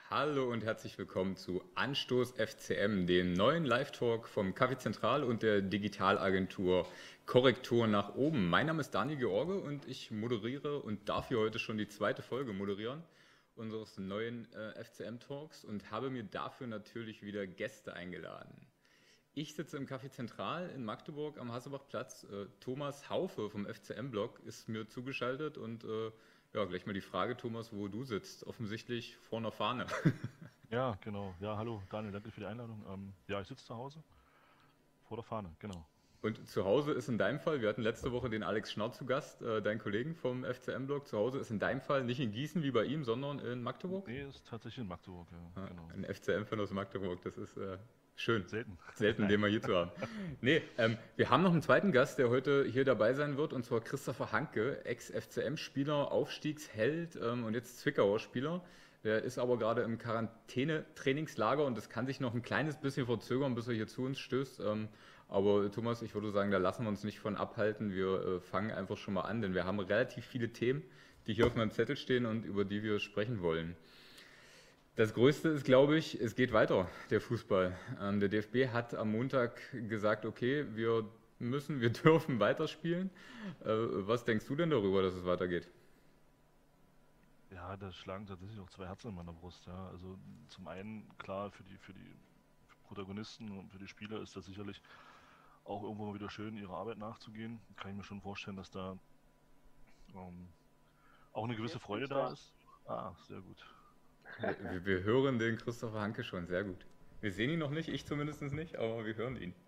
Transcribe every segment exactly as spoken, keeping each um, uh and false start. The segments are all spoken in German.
Hallo und herzlich willkommen zu Anstoß F C M, dem neuen Live-Talk vom Café Zentral und der Digitalagentur Korrektur nach oben. Mein Name ist Daniel George und ich moderiere und darf hier heute schon die zweite Folge moderieren unseres neuen äh, F C M-Talks und habe mir dafür natürlich wieder Gäste eingeladen. Ich sitze im Café Zentral in Magdeburg am Hasselbachplatz. Äh, Thomas Haufe vom F C M-Blog ist mir zugeschaltet und äh, ja, gleich mal die Frage, Thomas, wo du sitzt. Offensichtlich vor einer Fahne. Ja, genau. Ja, hallo Daniel, danke für die Einladung. Ähm, ja, ich sitze zu Hause vor der Fahne, genau. Und zu Hause ist in deinem Fall, wir hatten letzte Woche den Alex Schnaur zu Gast, äh, deinen Kollegen vom F C M-Blog. Zu Hause ist in deinem Fall nicht in Gießen wie bei ihm, sondern in Magdeburg. Nee, ist tatsächlich in Magdeburg, ja, Ja, genau. ein F C M-Fan aus Magdeburg, das ist äh, schön. Selten. Selten, Nein. den mal hier zu haben. Nee, ähm, wir haben noch einen zweiten Gast, der heute hier dabei sein wird, und zwar Christopher Hanke, Ex-F C M-Spieler, Aufstiegsheld ähm, und jetzt Zwickauer Spieler. Der ist aber gerade im Quarantäne-Trainingslager und das kann sich noch ein kleines bisschen verzögern, bis er hier zu uns stößt. Ähm, aber Thomas, ich würde sagen, da lassen wir uns nicht von abhalten. Wir äh, fangen einfach schon mal an, denn wir haben relativ viele Themen, die hier auf meinem Zettel stehen und über die wir sprechen wollen. Das Größte ist, glaube ich, es geht weiter, der Fußball. Ähm, der D F B hat am Montag gesagt, okay, wir müssen, wir dürfen weiterspielen. Äh, was denkst du denn darüber, dass es weitergeht? Ja, da schlagen tatsächlich auch zwei Herzen in meiner Brust, ja. Also zum einen, klar, für die, für die Protagonisten und für die Spieler ist das sicherlich auch irgendwo mal wieder schön, ihrer Arbeit nachzugehen. Kann ich mir schon vorstellen, dass da ähm, auch eine gewisse Jetzt bin Freude ich da da. ist. Ah, sehr gut. Wir, wir hören den Christopher Hanke schon, sehr gut. Wir sehen ihn noch nicht, ich zumindest nicht, aber wir hören ihn.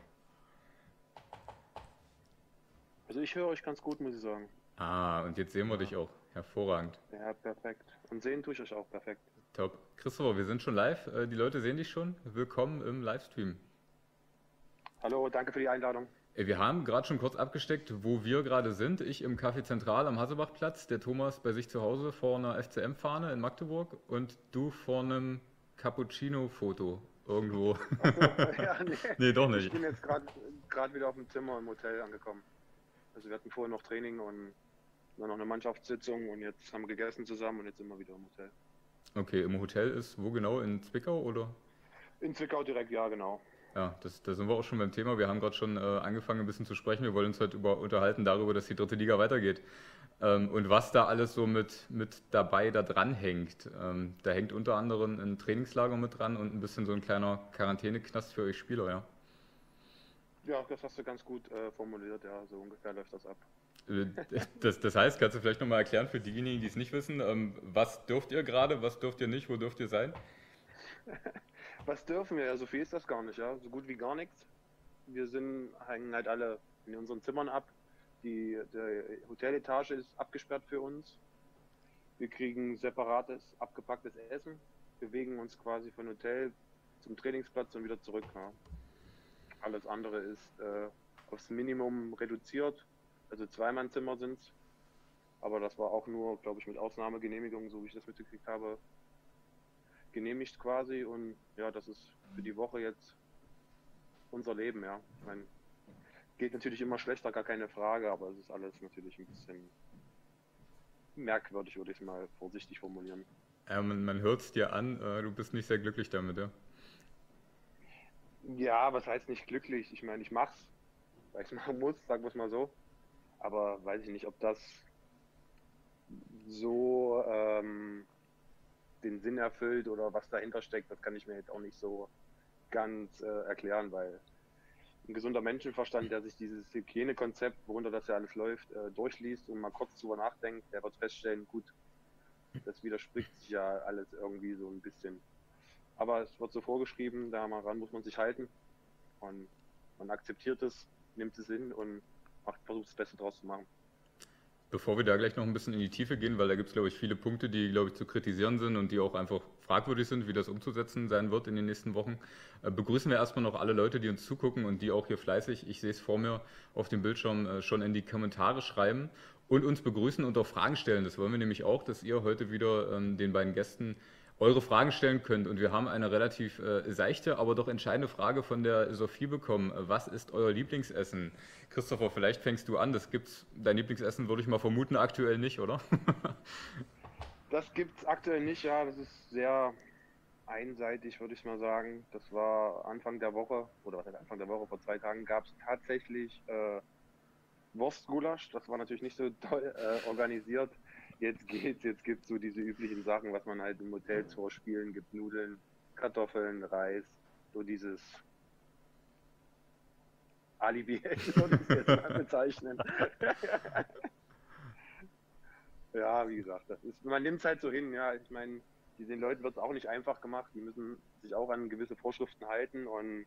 Also ich höre euch ganz gut, muss ich sagen. Ah, und jetzt sehen wir dich Ja, auch. Hervorragend. Ja, perfekt. Und sehen tue ich euch auch perfekt. Top. Christopher, wir sind schon live. Äh, Die Leute sehen dich schon. Willkommen im Livestream. Hallo, danke für die Einladung. Äh, Wir haben gerade schon kurz abgesteckt, wo wir gerade sind. Ich im Café Zentral am Hasselbachplatz, der Thomas bei sich zu Hause vor einer F C M-Fahne in Magdeburg und du vor einem Cappuccino-Foto irgendwo. Ach so, ja, nee. Nee, doch Ich nicht. bin jetzt gerade gerade wieder auf dem Zimmer im Hotel angekommen. Also wir hatten vorher noch Training und dann noch eine Mannschaftssitzung und jetzt haben wir gegessen zusammen und jetzt sind wir wieder im Hotel. Okay, im Hotel ist wo genau? In Zwickau oder? In Zwickau direkt, ja, genau. Ja, das, da sind wir auch schon beim Thema. Wir haben gerade schon äh, angefangen, ein bisschen zu sprechen. Wir wollen uns heute über, unterhalten darüber, dass die dritte Liga weitergeht. Ähm, und was da alles so mit, mit dabei da dran hängt. Ähm, da hängt unter anderem ein Trainingslager mit dran und ein bisschen so ein kleiner Quarantäneknast für euch Spieler, ja. Ja, das hast du ganz gut äh, formuliert, ja, so ungefähr läuft das ab. Äh, Das, das heißt, kannst du vielleicht nochmal erklären für diejenigen, die es nicht wissen, ähm, was dürft ihr gerade, was dürft ihr nicht, wo dürft ihr sein? Was dürfen wir? Ja, so viel ist das gar nicht, ja. So gut wie gar nichts. Wir sind, hängen halt alle in unseren Zimmern ab. Die, die Hoteletage ist abgesperrt für uns. Wir kriegen separates, abgepacktes Essen, bewegen uns quasi von Hotel zum Trainingsplatz und wieder zurück. Ja. Alles andere ist äh, aufs Minimum reduziert. Also Zweimannzimmer sind es. Aber das war auch nur, glaube ich, mit Ausnahmegenehmigung, so wie ich das mitgekriegt habe, genehmigt quasi. Und ja, das ist für die Woche jetzt unser Leben. Ja. Ich meine, geht natürlich immer schlechter, gar keine Frage, aber es ist alles natürlich ein bisschen merkwürdig, würde ich mal vorsichtig formulieren. Äh, man man hört es dir an, äh, du bist nicht sehr glücklich damit, ja? Ja, was heißt nicht glücklich? Ich meine, ich mach's, weil ich es machen muss, sagen wir es mal so. Aber weiß ich nicht, ob das so ähm, den Sinn erfüllt oder was dahinter steckt, das kann ich mir jetzt auch nicht so ganz äh, erklären, weil ein gesunder Menschenverstand, der sich dieses Hygienekonzept, worunter das ja alles läuft, äh, durchliest und mal kurz drüber nachdenkt, der wird feststellen, gut, das widerspricht sich ja alles irgendwie so ein bisschen. Aber es wird so vorgeschrieben, daran muss man sich halten und man akzeptiert es, nimmt es hin und macht, versucht das Beste draus zu machen. Bevor wir da gleich noch ein bisschen in die Tiefe gehen, weil da gibt es, glaube ich, viele Punkte, die, glaube ich, zu kritisieren sind und die auch einfach fragwürdig sind, wie das umzusetzen sein wird in den nächsten Wochen, äh, begrüßen wir erstmal noch alle Leute, die uns zugucken und die auch hier fleißig, ich sehe es vor mir auf dem Bildschirm, äh, schon in die Kommentare schreiben und uns begrüßen und auch Fragen stellen. Das wollen wir nämlich auch, dass ihr heute wieder ähm, den beiden Gästen eure Fragen stellen könnt. Und wir haben eine relativ äh, seichte, aber doch entscheidende Frage von der Sophie bekommen. Äh, Was ist euer Lieblingsessen? Christopher, vielleicht fängst du an. Das gibt's, dein Lieblingsessen würde ich mal vermuten, aktuell nicht, oder? Das gibt's aktuell nicht, ja, das ist sehr, einseitig, würde ich mal sagen. Das war Anfang der Woche, oder was heißt Anfang der Woche, vor zwei Tagen gab es tatsächlich äh, Wurstgulasch. Das war natürlich nicht so toll äh, organisiert. Jetzt geht's, jetzt gibt's so diese üblichen Sachen, was man halt im Hotels vorspielen gibt: Nudeln, Kartoffeln, Reis, so dieses Alibi-Essen, würde ich es jetzt mal bezeichnen. Ja, wie gesagt, das ist, man nimmt es halt so hin, ja. Ich meine, den Leuten wird es auch nicht einfach gemacht. Die müssen sich auch an gewisse Vorschriften halten und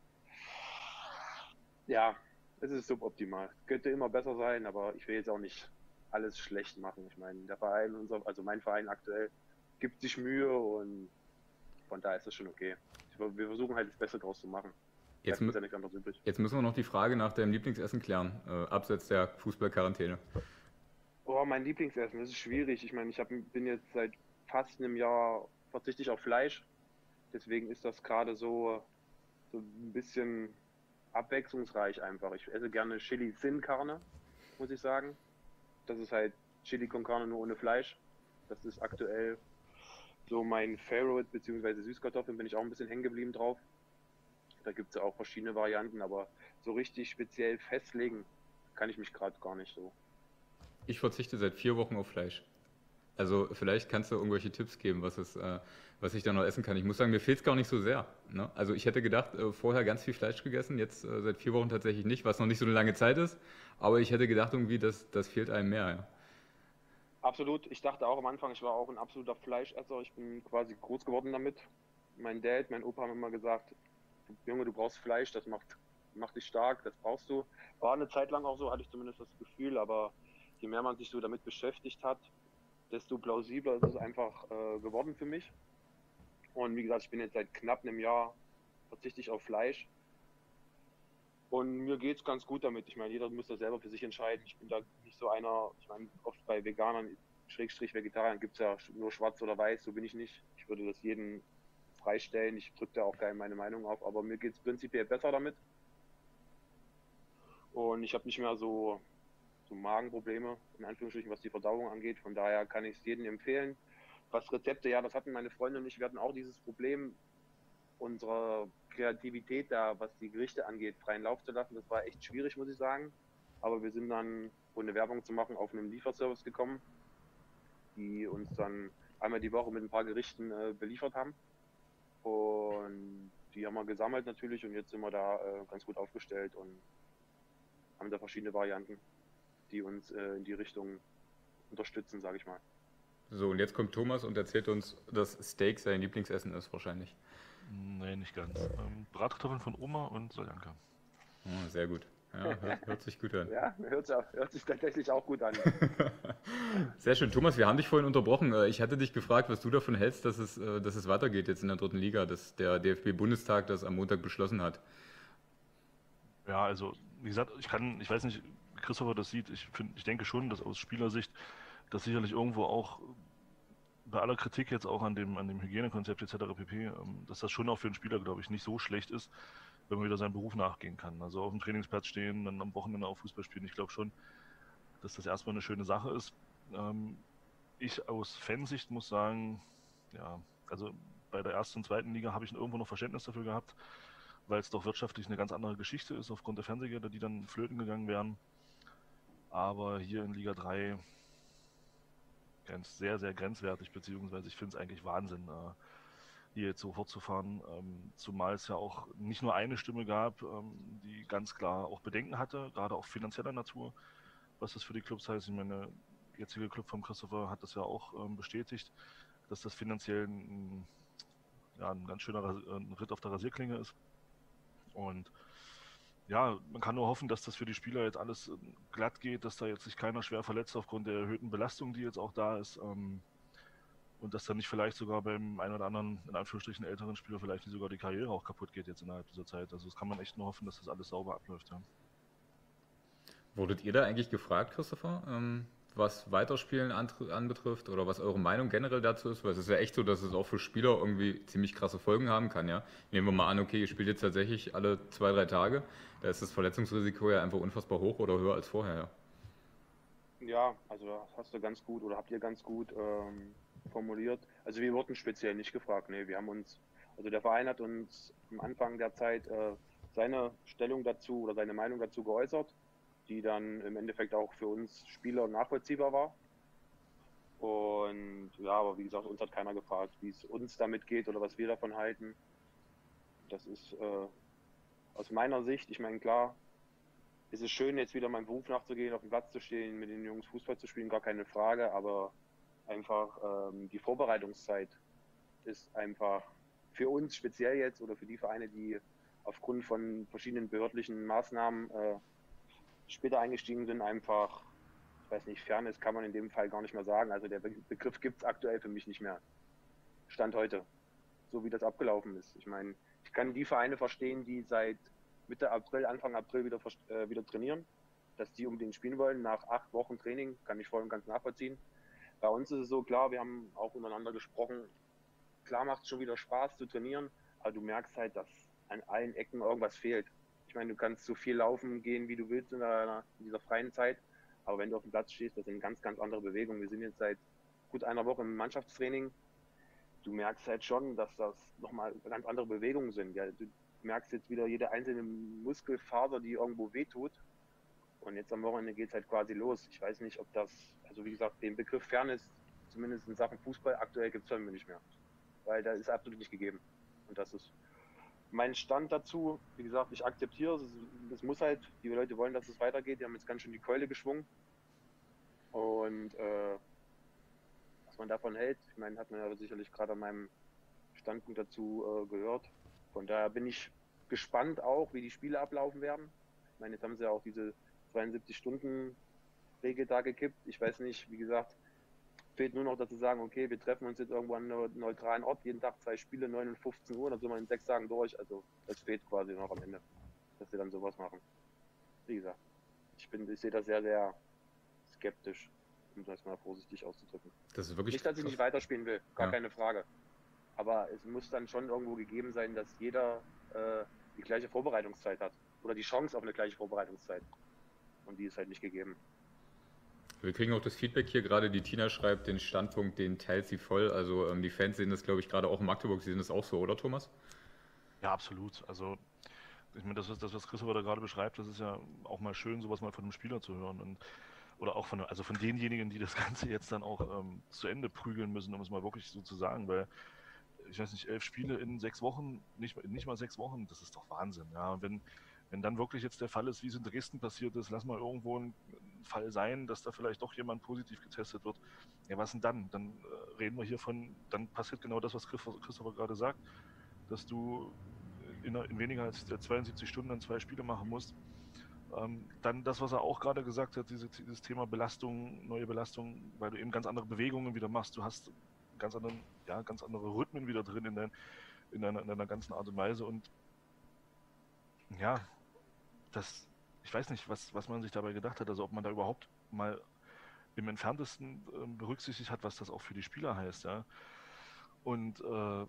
ja, es ist suboptimal. Könnte immer besser sein, aber ich will jetzt auch nicht alles schlecht machen. Ich meine, der Verein, unser, also mein Verein aktuell, gibt sich Mühe und von daher ist das schon okay. Wir versuchen halt das Beste draus zu machen. Jetzt, ist ja nicht anders übrig. Jetzt müssen wir noch die Frage nach deinem Lieblingsessen klären, äh, abseits der Fußballquarantäne. Oh, mein Lieblingsessen, das ist schwierig. Ich meine, ich hab, bin jetzt seit fast einem Jahr verzichte ich auf Fleisch. Deswegen ist das gerade so, so ein bisschen abwechslungsreich einfach. Ich esse gerne Chili Sin Carne, muss ich sagen. Das ist halt Chili con Carne nur ohne Fleisch. Das ist aktuell so mein Favorite, beziehungsweise Süßkartoffeln bin ich auch ein bisschen hängen geblieben drauf. Da gibt es ja auch verschiedene Varianten, aber so richtig speziell festlegen kann ich mich gerade gar nicht so. Ich verzichte seit vier Wochen auf Fleisch. Also vielleicht kannst du irgendwelche Tipps geben, was, es, äh, was ich da noch essen kann. Ich muss sagen, mir fehlt es gar nicht so sehr. Ne? Also ich hätte gedacht, äh, vorher ganz viel Fleisch gegessen, jetzt äh, seit vier Wochen tatsächlich nicht, was noch nicht so eine lange Zeit ist. Aber ich hätte gedacht, irgendwie, das, das fehlt einem mehr. Ja. Absolut. Ich dachte auch am Anfang, ich war auch ein absoluter Fleischesser. Ich bin quasi groß geworden damit. Mein Dad, mein Opa haben immer gesagt, Junge, du brauchst Fleisch, das macht, macht dich stark, das brauchst du. War eine Zeit lang auch so, hatte ich zumindest das Gefühl, aber je mehr man sich so damit beschäftigt hat, desto plausibler ist es einfach äh, geworden für mich. Und wie gesagt, ich bin jetzt seit knapp einem Jahr verzichte ich auf Fleisch. Und mir geht es ganz gut damit. Ich meine, jeder muss das selber für sich entscheiden. Ich bin da nicht so einer, ich meine, oft bei Veganern, Schrägstrich Vegetariern, gibt es ja nur schwarz oder weiß, so bin ich nicht. Ich würde das jedem freistellen. Ich drücke da auch gerne meine Meinung auf, aber mir geht es prinzipiell besser damit. Und ich habe nicht mehr so, so Magenprobleme, in Anführungsstrichen, was die Verdauung angeht. Von daher kann ich es jedem empfehlen. Was Rezepte, ja, das hatten meine Freunde und ich. Wir hatten auch dieses Problem, unsere Kreativität da, was die Gerichte angeht, freien Lauf zu lassen. Das war echt schwierig, muss ich sagen. Aber wir sind dann, ohne Werbung zu machen, auf einen Lieferservice gekommen, die uns dann einmal die Woche mit ein paar Gerichten äh, beliefert haben. Und die haben wir gesammelt natürlich und jetzt sind wir da äh, ganz gut aufgestellt und haben da verschiedene Varianten, die uns äh, in die Richtung unterstützen, sage ich mal. So, und jetzt kommt Thomas und erzählt uns, dass Steak sein Lieblingsessen ist wahrscheinlich. Nee, nicht ganz. Ähm, Bratkartoffeln von Oma und Soljanka. Oh, sehr gut. Ja, hört, hört sich gut an. Ja, hört, hört sich tatsächlich auch gut an. Sehr schön. Thomas, wir haben dich vorhin unterbrochen. Ich hatte dich gefragt, was du davon hältst, dass es, dass es weitergeht jetzt in der dritten Liga, dass der D F B-Bundestag das am Montag beschlossen hat. Ja, also wie gesagt, ich kann, ich weiß nicht, wie Christopher das sieht. Ich, find, ich denke schon, dass aus Spielersicht das sicherlich irgendwo auch bei aller Kritik jetzt auch an dem, an dem Hygienekonzept et cetera pp., dass das schon auch für einen Spieler, glaube ich, nicht so schlecht ist, wenn man wieder seinem Beruf nachgehen kann. Also auf dem Trainingsplatz stehen, dann am Wochenende auch Fußball spielen. Ich glaube schon, dass das erstmal eine schöne Sache ist. Ich aus Fansicht muss sagen, ja, also bei der ersten und zweiten Liga habe ich irgendwo noch Verständnis dafür gehabt, weil es doch wirtschaftlich eine ganz andere Geschichte ist, aufgrund der Fernsehgelder, die dann flöten gegangen wären. Aber hier in Liga drei ganz sehr, sehr grenzwertig, beziehungsweise ich finde es eigentlich Wahnsinn, äh, hier jetzt so fortzufahren, ähm, zumal es ja auch nicht nur eine Stimme gab, ähm, die ganz klar auch Bedenken hatte, gerade auch finanzieller Natur, was das für die Clubs heißt. Ich meine, der jetzige Club von Christopher hat das ja auch ähm, bestätigt, dass das finanziell ein, ja, ein ganz schöner Ras- ein Ritt auf der Rasierklinge ist. Und ja, man kann nur hoffen, dass das für die Spieler jetzt alles glatt geht, dass da jetzt sich keiner schwer verletzt aufgrund der erhöhten Belastung, die jetzt auch da ist. Ähm, und dass dann nicht vielleicht sogar beim einen oder anderen, in Anführungsstrichen, älteren Spieler vielleicht sogar die Karriere auch kaputt geht jetzt innerhalb dieser Zeit. Also das kann man echt nur hoffen, dass das alles sauber abläuft. Ja. Wurdet ihr da eigentlich gefragt, Christopher, ähm, was Weiterspielen anbetrifft oder was eure Meinung generell dazu ist? Weil es ist ja echt so, dass es auch für Spieler irgendwie ziemlich krasse Folgen haben kann, ja. Nehmen wir mal an, okay, ihr spielt jetzt tatsächlich alle zwei, drei Tage, da ist das Verletzungsrisiko ja einfach unfassbar hoch oder höher als vorher, ja. Ja, also das hast du ganz gut oder habt ihr ganz gut ähm, formuliert. Also wir wurden speziell nicht gefragt. Nee, wir haben uns Also der Verein hat uns am Anfang der Zeit äh, seine Stellung dazu oder seine Meinung dazu geäußert, die dann im Endeffekt auch für uns Spieler nachvollziehbar war. Und ja, aber wie gesagt, uns hat keiner gefragt, wie es uns damit geht oder was wir davon halten. Das ist äh, aus meiner Sicht, ich meine, klar, es ist schön, jetzt wieder meinem Beruf nachzugehen, auf dem Platz zu stehen, mit den Jungs Fußball zu spielen, gar keine Frage, aber einfach ähm, die Vorbereitungszeit ist einfach für uns speziell jetzt oder für die Vereine, die aufgrund von verschiedenen behördlichen Maßnahmen äh, später eingestiegen sind, einfach, ich weiß nicht, Fairness kann man in dem Fall gar nicht mehr sagen. Also der Be Begriff gibt es aktuell für mich nicht mehr. Stand heute, so wie das abgelaufen ist. Ich meine, ich kann die Vereine verstehen, die seit Mitte April, Anfang April wieder, äh, wieder trainieren, dass die unbedingt spielen wollen. Nach acht Wochen Training kann ich voll und ganz nachvollziehen. Bei uns ist es so, klar, wir haben auch untereinander gesprochen, klar macht es schon wieder Spaß zu trainieren, aber du merkst halt, dass an allen Ecken irgendwas fehlt. Ich meine, du kannst so viel laufen gehen, wie du willst in, der, in dieser freien Zeit, aber wenn du auf dem Platz stehst, das sind ganz, ganz andere Bewegungen. Wir sind jetzt seit gut einer Woche im Mannschaftstraining. Du merkst halt schon, dass das nochmal ganz andere Bewegungen sind. Ja, du merkst jetzt wieder jede einzelne Muskelfaser, die irgendwo wehtut. Und jetzt am Wochenende geht es halt quasi los. Ich weiß nicht, ob das, also wie gesagt, den Begriff Fairness, zumindest in Sachen Fußball, aktuell gibt es bei mir nicht mehr. Weil da ist absolut nicht gegeben. Und das ist mein Stand dazu. Wie gesagt, ich akzeptiere es. Es muss halt, die Leute wollen, dass es weitergeht. Die haben jetzt ganz schön die Keule geschwungen. Und äh, was man davon hält, ich meine, hat man ja sicherlich gerade an meinem Standpunkt dazu äh, gehört. Von daher bin ich gespannt auch, wie die Spiele ablaufen werden. Ich meine, jetzt haben sie ja auch diese zweiundsiebzig-Stunden-Regel da gekippt. Ich weiß nicht, wie gesagt, fehlt nur noch, dass sie sagen, okay, wir treffen uns jetzt irgendwo an einem neutralen Ort, jeden Tag zwei Spiele, neun und fünfzehn Uhr, dann sind wir in sechs Tagen durch. Also das fehlt quasi noch am Ende, dass sie dann sowas machen. Wie gesagt, ich, bin, ich sehe das sehr, sehr skeptisch, um das mal vorsichtig auszudrücken. Das ist wirklich nicht, dass ich krass. nicht weiterspielen will, gar Ja. keine Frage. Aber es muss dann schon irgendwo gegeben sein, dass jeder äh, die gleiche Vorbereitungszeit hat. Oder die Chance auf eine gleiche Vorbereitungszeit. Und die ist halt nicht gegeben. Wir kriegen auch das Feedback hier gerade, die Tina schreibt, den Standpunkt, den teilt sie voll. Also ähm, die Fans sehen das, glaube ich, gerade auch in Magdeburg, sie sehen das auch so, oder Thomas? Ja, absolut. Also ich meine, das, das was Christopher da gerade beschreibt, das ist ja auch mal schön, sowas mal von einem Spieler zu hören. Und oder auch von, also von denjenigen, die das Ganze jetzt dann auch ähm, zu Ende prügeln müssen, um es mal wirklich so zu sagen, weil ich weiß nicht, elf Spiele in sechs Wochen, nicht, nicht mal sechs Wochen, das ist doch Wahnsinn. Ja, und wenn, wenn dann wirklich jetzt der Fall ist, wie es in Dresden passiert ist, lass mal irgendwo ein Fall sein, dass da vielleicht doch jemand positiv getestet wird. Ja, was denn dann? Dann äh, reden wir hier von, dann passiert genau das, was Christopher gerade sagt, dass du in, in weniger als zweiundsiebzig Stunden dann zwei Spiele machen musst. Ähm, dann das, was er auch gerade gesagt hat, diese, dieses Thema Belastung, neue Belastung, weil du eben ganz andere Bewegungen wieder machst. Du hast ganz anderen, ja, ganz andere Rhythmen wieder drin in, dein, in, deiner, in deiner ganzen Art und Weise. Und ja, das, ich weiß nicht, was, was man sich dabei gedacht hat, also ob man da überhaupt mal im Entferntesten äh, berücksichtigt hat, was das auch für die Spieler heißt, ja. Und äh, ja,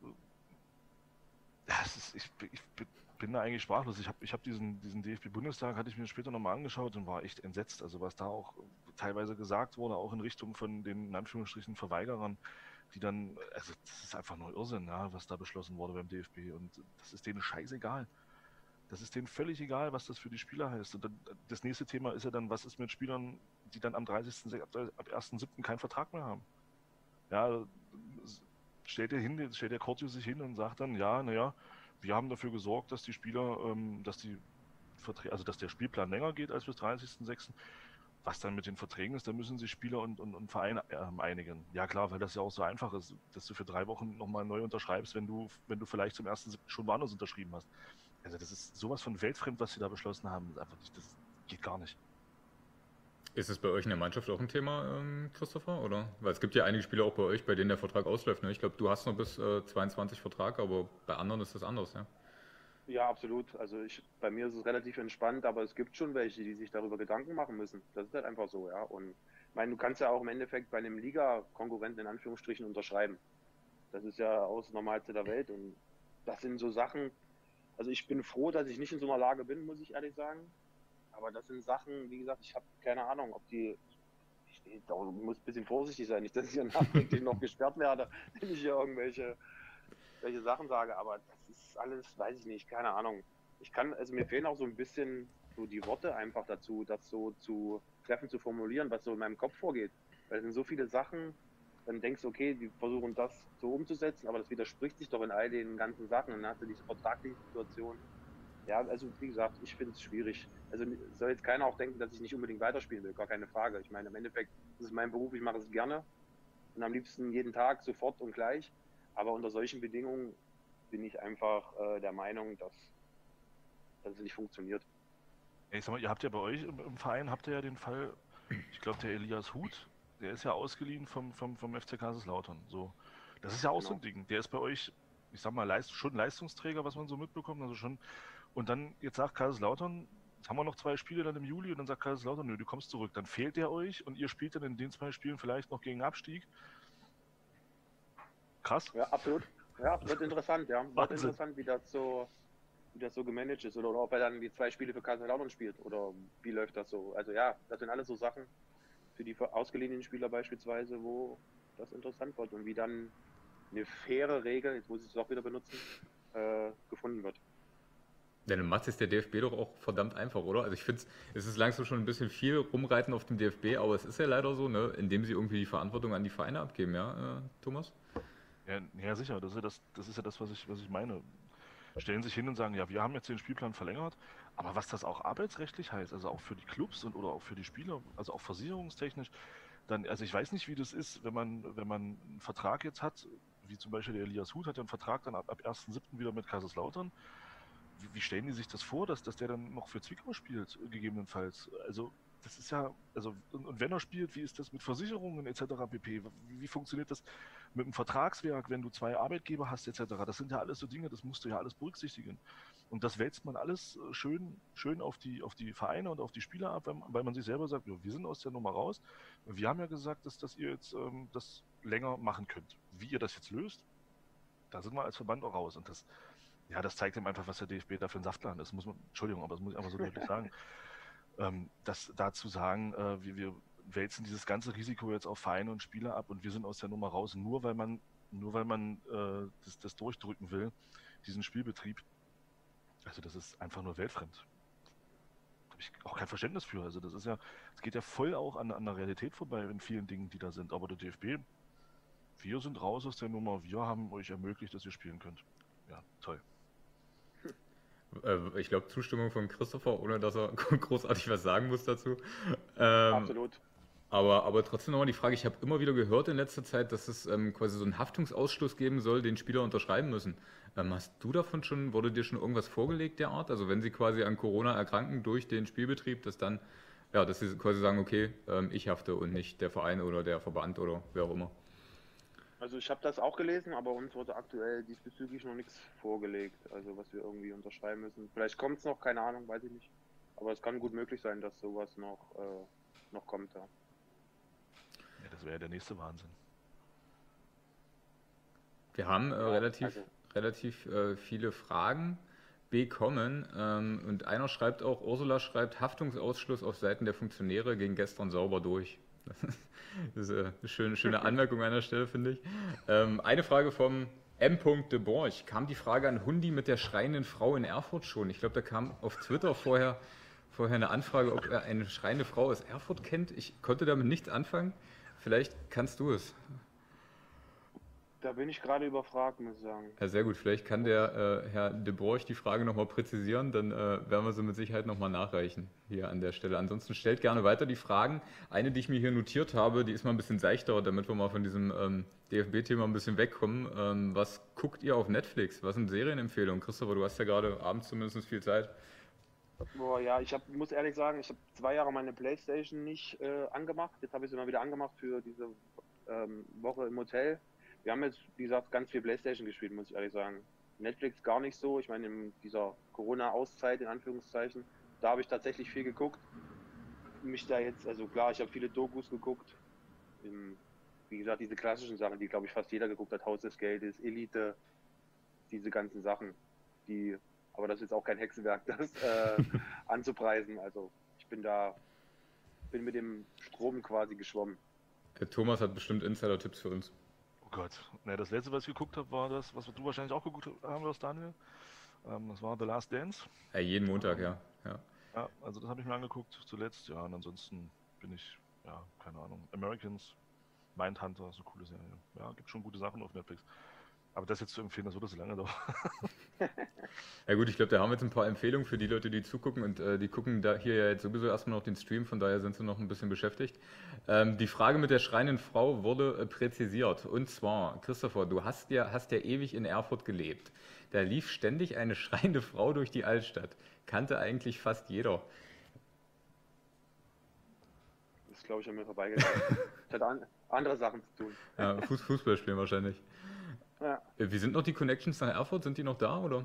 es ist, ich, ich bin da eigentlich sprachlos. Ich habe ich hab diesen, diesen D F B-Bundestag, hatte ich mir später nochmal angeschaut und war echt entsetzt. Also was da auch teilweise gesagt wurde, auch in Richtung von den, in Anführungsstrichen, Verweigerern, die dann, also das ist einfach nur Irrsinn, ja, was da beschlossen wurde beim D F B. Und das ist denen scheißegal. Das ist denen völlig egal, was das für die Spieler heißt. Und dann, das nächste Thema ist ja dann, was ist mit Spielern, die dann am dreißigsten ab ersten siebten keinen Vertrag mehr haben. Ja, stellt der hin, stellt der Cortio sich hin und sagt dann, ja, naja, wir haben dafür gesorgt, dass die Spieler, ähm, dass die Verträge, also dass der Spielplan länger geht als bis dreißigsten sechsten Was dann mit den Verträgen ist, da müssen sich Spieler und, und, und Vereine äh, einigen. Ja klar, weil das ja auch so einfach ist, dass du für drei Wochen nochmal neu unterschreibst, wenn du, wenn du vielleicht zum ersten siebten schon woanders unterschrieben hast. Also das ist sowas von weltfremd, was sie da beschlossen haben. Das, einfach nicht, das geht gar nicht. Ist es bei euch in der Mannschaft auch ein Thema, ähm, Christopher? Oder? Weil es gibt ja einige Spieler auch bei euch, bei denen der Vertrag ausläuft. Ne? Ich glaube, du hast noch bis äh, zweiundzwanzig Vertrag, aber bei anderen ist das anders, ja? Ja, absolut. Also ich, bei mir ist es relativ entspannt, aber es gibt schon welche, die sich darüber Gedanken machen müssen. Das ist halt einfach so, ja. Und ich meine, du kannst ja auch im Endeffekt bei einem Liga-Konkurrenten in Anführungsstrichen unterschreiben. Das ist ja aus Normalste der Welt und das sind so Sachen, also ich bin froh, dass ich nicht in so einer Lage bin, muss ich ehrlich sagen. Aber das sind Sachen, wie gesagt, ich habe keine Ahnung, ob die, ich, ich muss ein bisschen vorsichtig sein, nicht, dass ich hier nachträglich noch gesperrt werde, wenn ich hier irgendwelche irgendwelche Sachen sage, aber das ist alles, weiß ich nicht, keine Ahnung. Ich kann, also mir fehlen auch so ein bisschen so die Worte einfach dazu, das so zu treffen, zu formulieren, was so in meinem Kopf vorgeht. Weil es sind so viele Sachen, dann denkst du, okay, die versuchen das so umzusetzen, aber das widerspricht sich doch in all den ganzen Sachen. Und dann hast du diese vertragliche Situation. Ja, also wie gesagt, ich finde es schwierig. Also soll jetzt keiner auch denken, dass ich nicht unbedingt weiterspielen will, gar keine Frage. Ich meine, im Endeffekt ist es mein Beruf, ich mache es gerne und am liebsten jeden Tag sofort und gleich. Aber unter solchen Bedingungen bin ich einfach äh, der Meinung, dass, dass es nicht funktioniert. Ja, ich sag mal, ihr habt ja bei euch im, im Verein, habt ihr ja den Fall, ich glaube der Elias Huth, der ist ja ausgeliehen vom, vom, vom F C Kaiserslautern. So. Das ist ja auch so ein Genau. Ding. Der ist bei euch, ich sag mal, leist, schon Leistungsträger, was man so mitbekommt. Also schon. Und dann, jetzt sagt Kaiserslautern, jetzt haben wir noch zwei Spiele dann im Juli und dann sagt Kaiserslautern, nö, du kommst zurück. Dann fehlt der euch und ihr spielt dann in den zwei Spielen vielleicht noch gegen Abstieg. Krass. Ja, absolut. Ja, wird interessant, ja. Wird Wahnsinn. interessant, wie das so, wie das so gemanagt ist. Oder, oder ob er dann die zwei Spiele für Kaiserslautern spielt. Oder wie läuft das so? Also ja, das sind alles so Sachen für die ausgeliehenen Spieler beispielsweise, wo das interessant wird und wie dann eine faire Regel, jetzt muss ich es auch wieder benutzen, äh, gefunden wird. Ja, dann macht es der D F B doch auch verdammt einfach, oder? Also ich finde, es ist langsam schon ein bisschen viel rumreiten auf dem D F B, aber es ist ja leider so, ne, indem sie irgendwie die Verantwortung an die Vereine abgeben, ja, äh, Thomas? Ja, ja, sicher, das ist ja das, das ist ja das, was ich, was ich meine. Stellen sich hin und sagen, ja, wir haben jetzt den Spielplan verlängert, aber was das auch arbeitsrechtlich heißt, also auch für die Clubs und oder auch für die Spieler, also auch versicherungstechnisch, dann, also ich weiß nicht, wie das ist, wenn man, wenn man einen Vertrag jetzt hat, wie zum Beispiel der Elias Huth hat ja einen Vertrag dann ab, ab ersten siebten wieder mit Kaiserslautern. Wie, wie stellen die sich das vor, dass, dass der dann noch für Zwickau spielt, gegebenenfalls? Also, das ist ja, also, und, und wenn er spielt, wie ist das mit Versicherungen et cetera pp? Wie, wie funktioniert das mit dem Vertragswerk, wenn du zwei Arbeitgeber hast et cetera? Das sind ja alles so Dinge, das musst du ja alles berücksichtigen. Und das wälzt man alles schön, schön auf die, auf die Vereine und auf die Spieler ab, weil man sich selber sagt, ja, wir sind aus der Nummer raus. Wir haben ja gesagt, dass, dass ihr jetzt ähm, das länger machen könnt. Wie ihr das jetzt löst, da sind wir als Verband auch raus. Und das, ja, das zeigt ihm einfach, was der D F B da für ein Saftladen ist. Muss man, Entschuldigung, aber das muss ich einfach so deutlich sagen. Ähm, das dazu sagen, äh, wir, wir wälzen dieses ganze Risiko jetzt auf Vereine und Spieler ab und wir sind aus der Nummer raus, nur weil man, nur weil man äh, das, das durchdrücken will, diesen Spielbetrieb. Also das ist einfach nur weltfremd. Da habe ich auch kein Verständnis für. Also das ist ja, es geht ja voll auch an, an der Realität vorbei in vielen Dingen, die da sind. Aber der D F B, wir sind raus aus der Nummer, wir haben euch ermöglicht, dass ihr spielen könnt. Ja, toll. Äh, ich glaube, Zustimmung von Christopher, ohne dass er großartig was sagen muss dazu. Ähm, Absolut. Aber, aber trotzdem nochmal die Frage, ich habe immer wieder gehört in letzter Zeit, dass es ähm, quasi so einen Haftungsausschluss geben soll, den Spieler unterschreiben müssen. Ähm, hast du davon schon, wurde dir schon irgendwas vorgelegt der Art? Also wenn sie quasi an Corona erkranken durch den Spielbetrieb, dass dann, ja, dass sie quasi sagen, okay, ähm, ich hafte und nicht der Verein oder der Verband oder wer auch immer. Also ich habe das auch gelesen, aber uns wurde aktuell diesbezüglich noch nichts vorgelegt, also was wir irgendwie unterschreiben müssen. Vielleicht kommt es noch, keine Ahnung, weiß ich nicht. Aber es kann gut möglich sein, dass sowas noch, äh, noch kommt, ja. Ja, das wäre ja der nächste Wahnsinn. Wir haben äh, Ja, relativ, also. relativ äh, viele Fragen bekommen ähm, und einer schreibt auch, Ursula schreibt, Haftungsausschluss auf Seiten der Funktionäre ging gestern sauber durch. Das ist äh, eine schöne, schöne Anmerkung an der Stelle, finde ich. Ähm, eine Frage vom M. de Borch. Kam die Frage an Hundi mit der schreienden Frau in Erfurt schon? Ich glaube, da kam auf Twitter vorher, vorher eine Anfrage, ob er eine schreiende Frau aus Erfurt kennt. Ich konnte damit nichts anfangen. Vielleicht kannst du es. Da bin ich gerade überfragt, muss ich sagen. Ja, sehr gut. Vielleicht kann der äh, Herr de Borch die Frage nochmal präzisieren, dann äh, werden wir sie mit Sicherheit nochmal nachreichen hier an der Stelle. Ansonsten stellt gerne weiter die Fragen. Eine, die ich mir hier notiert habe, die ist mal ein bisschen seichter, damit wir mal von diesem ähm, D F B-Thema ein bisschen wegkommen. Ähm, was guckt ihr auf Netflix? Was sind Serienempfehlungen? Christopher, du hast ja gerade abends zumindest viel Zeit. Boah, ja, ich hab, muss ehrlich sagen, ich habe zwei Jahre meine Playstation nicht äh, angemacht. Jetzt habe ich sie mal wieder angemacht für diese ähm, Woche im Hotel. Wir haben jetzt, wie gesagt, ganz viel Playstation gespielt, muss ich ehrlich sagen. Netflix gar nicht so. Ich meine, in dieser Corona-Auszeit, in Anführungszeichen, da habe ich tatsächlich viel geguckt. Mich da jetzt, also klar, ich habe viele Dokus geguckt. In, wie gesagt, diese klassischen Sachen, die, glaube ich, fast jeder geguckt hat. Haus des Geldes, Elite, diese ganzen Sachen, die, aber das ist jetzt auch kein Hexenwerk, das äh, anzupreisen. Also ich bin da, bin mit dem Strom quasi geschwommen. Der Thomas hat bestimmt Insider-Tipps für uns. Oh Gott. Ne, das letzte, was ich geguckt habe, war das, was du wahrscheinlich auch geguckt haben wirst, Daniel. Ähm, das war The Last Dance. Ja, jeden Montag, Ähm, ja. Ja. ja, also das habe ich mir angeguckt zuletzt. Ja, und ansonsten bin ich, ja, keine Ahnung. Americans, Mindhunter, so coole Serie. Ja, gibt schon gute Sachen auf Netflix. Aber das jetzt zu empfehlen, das würde so lange dauern. Ja gut, ich glaube, da haben wir jetzt ein paar Empfehlungen für die Leute, die zugucken und äh, die gucken da hier ja jetzt sowieso erstmal noch den Stream, von daher sind sie noch ein bisschen beschäftigt. Ähm, die Frage mit der schreienden Frau wurde äh, präzisiert und zwar, Christopher, du hast ja, hast ja ewig in Erfurt gelebt. Da lief ständig eine schreiende Frau durch die Altstadt. Kannte eigentlich fast jeder. Das ist, glaube ich, an mir vorbeigegangen. Ich hatte an, andere Sachen zu tun. Ja, Fuß, Fußball spielen wahrscheinlich. Ja. Äh, Wie sind noch die Connections nach Erfurt? Sind die noch da oder?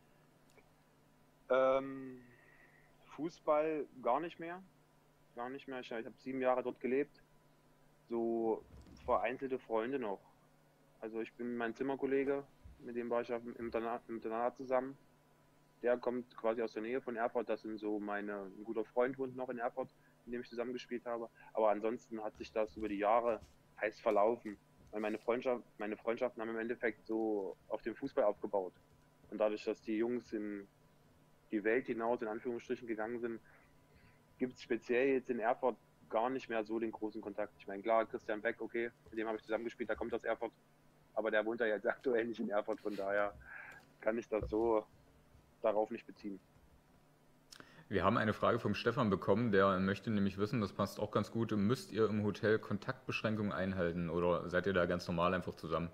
Ähm, Fußball gar nicht mehr. Gar nicht mehr. Ich, ich habe sieben Jahre dort gelebt. So vereinzelte Freunde noch. Also ich bin mein Zimmerkollege, mit dem war ich auf dem- im Internat, im Internat zusammen. Der kommt quasi aus der Nähe von Erfurt. Das sind so meine, ein guter Freund wohnt noch in Erfurt, mit dem ich zusammengespielt habe. Aber ansonsten hat sich das über die Jahre heiß verlaufen. Weil meine Freundschaft, meine Freundschaften haben im Endeffekt so auf dem Fußball aufgebaut. Und dadurch, dass die Jungs in die Welt hinaus in Anführungsstrichen gegangen sind, gibt es speziell jetzt in Erfurt gar nicht mehr so den großen Kontakt. Ich meine, klar, Christian Beck, okay, mit dem habe ich zusammengespielt, der kommt aus Erfurt, aber der wohnt ja jetzt aktuell nicht in Erfurt, von daher kann ich das so darauf nicht beziehen. Wir haben eine Frage vom Stefan bekommen, der möchte nämlich wissen, das passt auch ganz gut, müsst ihr im Hotel Kontaktbeschränkungen einhalten oder seid ihr da ganz normal einfach zusammen?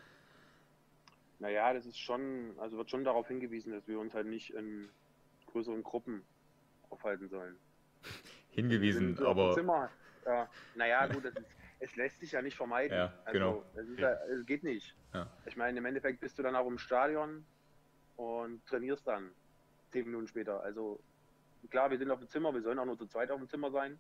Naja, das ist schon, also wird schon darauf hingewiesen, dass wir uns halt nicht in größeren Gruppen aufhalten sollen. Hingewiesen, Wir sind auf dem aber Zimmer. Ja, naja, gut, das ist, es lässt sich ja nicht vermeiden. Ja, also, genau. es, ist ja, es geht nicht. Ja. Ich meine, im Endeffekt bist du dann auch im Stadion und trainierst dann zehn Minuten später. Also klar, wir sind auf dem Zimmer, wir sollen auch nur zu zweit auf dem Zimmer sein.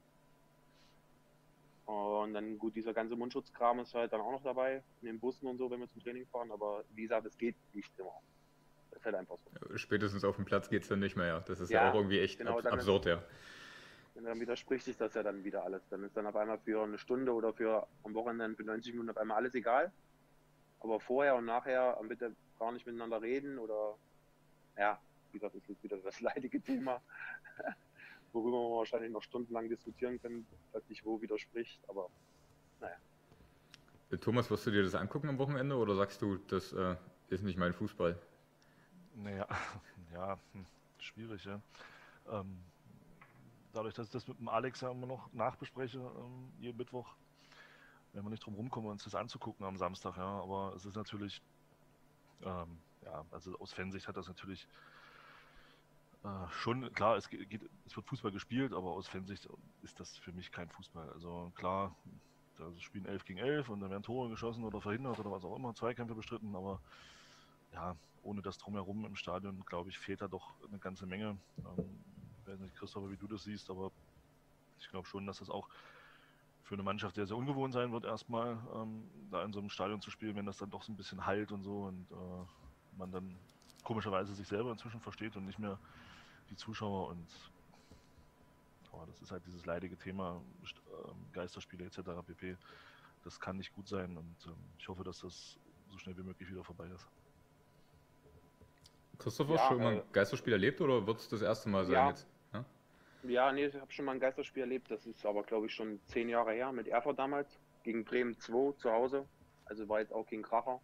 Und dann, gut, dieser ganze Mundschutzkram ist halt dann auch noch dabei, in den Bussen und so, wenn wir zum Training fahren. Aber wie gesagt, es geht nicht immer. Das ist halt einfach so. spätestens auf dem Platz geht es dann nicht mehr, ja. Das ist ja, Ja, auch irgendwie echt genau, ab dann ist- absurd, ja. Und dann widerspricht sich das ja dann wieder alles. Dann ist dann auf einmal für eine Stunde oder für am Wochenende für neunzig Minuten auf einmal alles egal. Aber vorher und nachher bitte gar nicht miteinander reden oder ja, wie gesagt, das ist jetzt wieder das leidige Thema, worüber wir wahrscheinlich noch stundenlang diskutieren können, was sich wo widerspricht. Aber Äh, Thomas, wirst du dir das angucken am Wochenende oder sagst du, das äh, ist nicht mein Fußball? Naja, ja, hm, schwierig, ja. Ähm, dadurch, dass ich das mit dem Alex ja immer noch nachbespreche, ähm, jeden Mittwoch, werden wir nicht drum rumkommen, uns das anzugucken am Samstag, ja. Aber es ist natürlich, ähm, ja, also aus Fansicht hat das natürlich äh, schon, klar, es geht, geht, es wird Fußball gespielt, aber aus Fansicht ist das für mich kein Fußball. Also klar, da spielen elf gegen elf und dann werden Tore geschossen oder verhindert oder was auch immer, Zweikämpfe bestritten, aber ja, ohne das Drumherum im Stadion, glaube ich, fehlt da doch eine ganze Menge. Ähm, ich weiß nicht, Christopher, wie du das siehst, aber ich glaube schon, dass das auch für eine Mannschaft sehr, sehr ungewohnt sein wird, erstmal ähm, da in so einem Stadion zu spielen, wenn das dann doch so ein bisschen halt und so und äh, man dann komischerweise sich selber inzwischen versteht und nicht mehr die Zuschauer und aber das ist halt dieses leidige Thema, ähm, Geisterspiele et cetera pp. Das kann nicht gut sein und ähm, ich hoffe, dass das so schnell wie möglich wieder vorbei ist. Christopher, Ja, schon mal äh, ein Geisterspiel erlebt oder wird es das erste Mal sein Ja. jetzt? Ja? ja, nee, ich habe schon mal ein Geisterspiel erlebt. Das ist aber, glaube ich, schon zehn Jahre her mit Erfurt damals. Gegen Bremen zwei zu Hause. Also war jetzt auch gegen Kracher.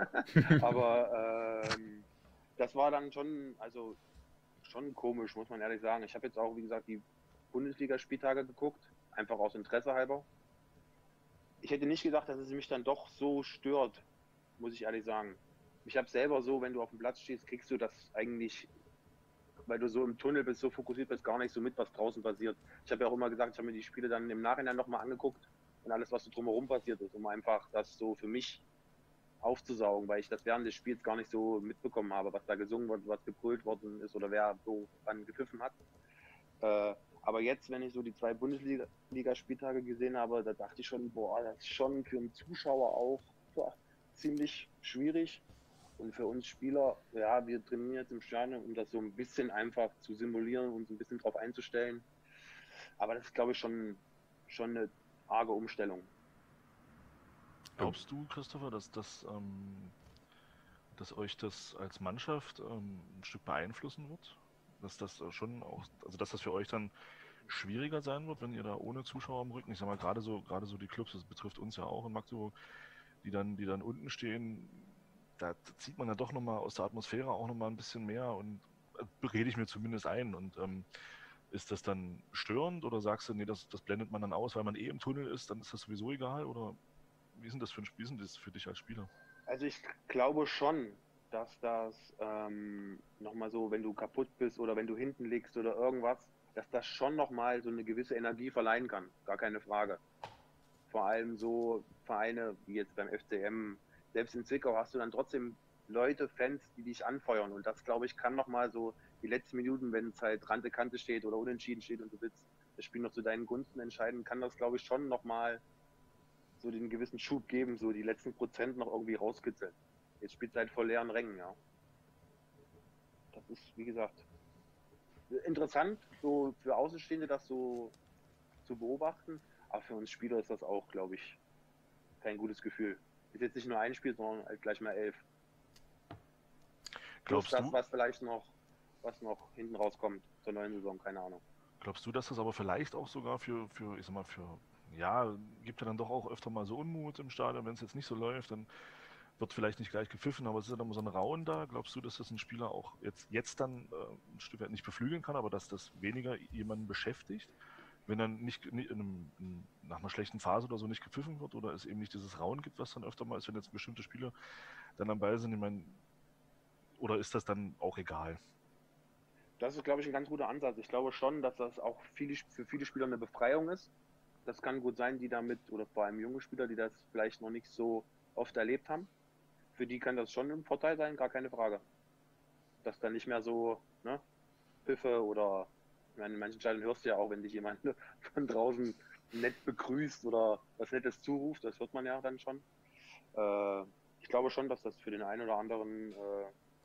Aber ähm, das war dann schon, also schon komisch, muss man ehrlich sagen. Ich habe jetzt auch, wie gesagt, die Bundesligaspieltage geguckt, einfach aus Interesse halber. Ich hätte nicht gedacht, dass es mich dann doch so stört, muss ich ehrlich sagen. Ich habe selber so, wenn du auf dem Platz stehst, kriegst du das eigentlich, weil du so im Tunnel bist, so fokussiert bist, gar nicht so mit, was draußen passiert. Ich habe ja auch immer gesagt, ich habe mir die Spiele dann im Nachhinein nochmal angeguckt und alles, was so drumherum passiert ist, um einfach das so für mich aufzusaugen, weil ich das während des Spiels gar nicht so mitbekommen habe, was da gesungen wird, was gebrüllt worden ist oder wer so wann gepfiffen hat. Äh, aber jetzt, wenn ich so die zwei Bundesliga-Spieltage gesehen habe, da dachte ich schon, boah, das ist schon für einen Zuschauer auch boah, ziemlich schwierig. Und für uns Spieler, ja, wir trainieren jetzt im Stadion, um das so ein bisschen einfach zu simulieren und so ein bisschen drauf einzustellen. Aber das ist, glaube ich, schon, schon eine arge Umstellung. Glaubst du, Christopher, dass das, ähm, dass euch das als Mannschaft ähm, ein Stück beeinflussen wird? Dass das äh, schon auch, also dass das für euch dann schwieriger sein wird, wenn ihr da ohne Zuschauer am Rücken, ich sag mal, gerade so, gerade so die Clubs, das betrifft uns ja auch in Magdeburg, die dann, die dann unten stehen, da zieht man ja doch nochmal aus der Atmosphäre auch nochmal ein bisschen mehr und äh, rede ich mir zumindest ein. Und ähm, ist das dann störend oder sagst du, nee, das, das blendet man dann aus, weil man eh im Tunnel ist, dann ist das sowieso egal? Oder wie ist denn das für, ein, wie ist denn das für dich als Spieler? Also ich glaube schon, dass das ähm, nochmal so, wenn du kaputt bist oder wenn du hinten liegst oder irgendwas, dass das schon nochmal so eine gewisse Energie verleihen kann. Gar keine Frage. Vor allem so Vereine wie jetzt beim F C M, selbst in Zwickau hast du dann trotzdem Leute, Fans, die dich anfeuern. Und das, glaube ich, kann nochmal so die letzten Minuten, wenn es halt Rante Kante steht oder unentschieden steht und du willst das Spiel noch zu deinen Gunsten entscheiden, kann das, glaube ich, schon nochmal so den gewissen Schub geben, so die letzten Prozent noch irgendwie rauskitzeln. Jetzt spielt es halt vor leeren Rängen, ja. Das ist, wie gesagt, interessant, so für Außenstehende das so zu beobachten. Aber für uns Spieler ist das auch, glaube ich, kein gutes Gefühl. Ist jetzt nicht nur ein Spiel, sondern halt gleich mal elf. Plus Glaubst das, du, was vielleicht noch, was noch hinten rauskommt zur neuen Saison, keine Ahnung. glaubst du, dass das aber vielleicht auch sogar für, für, ich sag mal, für, ja, gibt ja dann doch auch öfter mal so Unmut im Stadion, wenn es jetzt nicht so läuft, dann wird vielleicht nicht gleich gepfiffen, aber es ist ja dann immer so ein Rauen da. Glaubst du, dass das ein Spieler auch jetzt, jetzt dann äh, ein Stück weit nicht beflügeln kann, aber dass das weniger jemanden beschäftigt, wenn dann nicht, nicht in einem, in, nach einer schlechten Phase oder so nicht gepfiffen wird oder es eben nicht dieses Rauen gibt, was dann öfter mal ist, wenn jetzt bestimmte Spieler dann am Ball sind? Ich meine, oder ist das dann auch egal? Das ist, glaube ich, ein ganz guter Ansatz. Ich glaube schon, dass das auch viele, für viele Spieler eine Befreiung ist. Das kann gut sein, die damit, oder vor allem junge Spieler, die das vielleicht noch nicht so oft erlebt haben. Für die kann das schon ein Vorteil sein, gar keine Frage. Dass dann nicht mehr so, ne, Pfiffe oder, ich meine, in manchen Stadien hörst du ja auch, wenn dich jemand von draußen nett begrüßt oder was Nettes zuruft, das hört man ja dann schon. Äh, ich glaube schon, dass das für den einen oder anderen äh,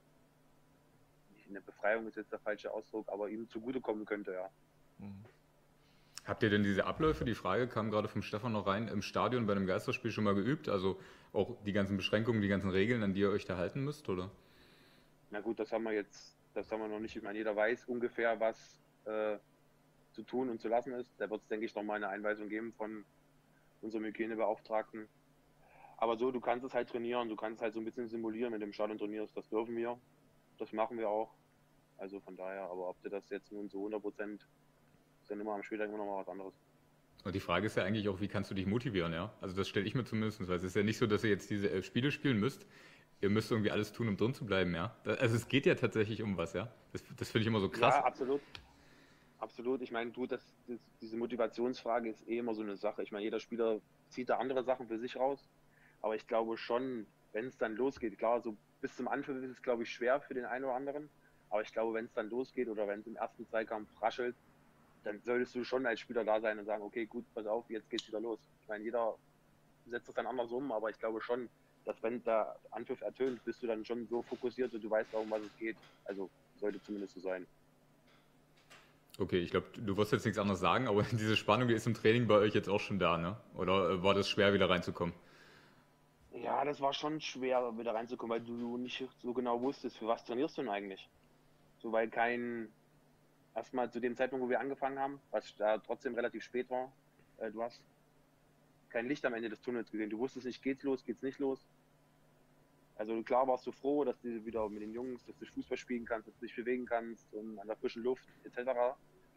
eine Befreiung ist jetzt der falsche Ausdruck, aber ihm zugutekommen könnte, ja. Mhm. Habt ihr denn diese Abläufe, die Frage kam gerade vom Stefan noch rein, im Stadion bei einem Geisterspiel schon mal geübt? Also auch die ganzen Beschränkungen, die ganzen Regeln, an die ihr euch da halten müsst, oder? Na gut, das haben wir jetzt, das haben wir noch nicht. Ich meine, jeder weiß ungefähr, was äh, zu tun und zu lassen ist. Da wird es, denke ich, noch mal eine Einweisung geben von unserem Hygienebeauftragten. Aber so, du kannst es halt trainieren, du kannst halt so ein bisschen simulieren, wenn du im Stadion trainierst. Das dürfen wir, das machen wir auch. Also von daher, aber ob du das jetzt nun zu hundert Prozent, ist dann immer am Spieltag immer noch mal was anderes. Und die Frage ist ja eigentlich auch, wie kannst du dich motivieren, ja? Also das stelle ich mir zumindest, weil es ist ja nicht so, dass ihr jetzt diese elf Spiele spielen müsst. Ihr müsst irgendwie alles tun, um drin zu bleiben, ja? Also es geht ja tatsächlich um was, ja? Das, das finde ich immer so krass. Ja, absolut. Absolut. Ich meine, du, das, das, diese Motivationsfrage ist eh immer so eine Sache. Ich meine, jeder Spieler zieht da andere Sachen für sich raus. Aber ich glaube schon, wenn es dann losgeht, klar, so bis zum Anfang ist es, glaube ich, schwer für den einen oder anderen. Aber ich glaube, wenn es dann losgeht oder wenn es im ersten Zweikampf raschelt, dann solltest du schon als Spieler da sein und sagen, okay, gut, pass auf, jetzt geht's wieder los. Ich meine, jeder setzt das dann anders um, aber ich glaube schon, dass wenn der Anpfiff ertönt, bist du dann schon so fokussiert und du weißt auch, um was es geht. Also sollte zumindest so sein. Okay, ich glaube, du wirst jetzt nichts anderes sagen, aber diese Spannung, die ist im Training bei euch jetzt auch schon da, ne? Oder war das schwer, wieder reinzukommen? Ja, das war schon schwer, wieder reinzukommen, weil du nicht so genau wusstest, für was trainierst du denn eigentlich? So, weil kein, erstmal zu dem Zeitpunkt, wo wir angefangen haben, was da trotzdem relativ spät war, äh, du hast kein Licht am Ende des Tunnels gesehen. Du wusstest nicht, geht's los, geht's nicht los. Also klar warst du froh, dass du wieder mit den Jungs, dass du Fußball spielen kannst, dass du dich bewegen kannst und an der frischen Luft et cetera.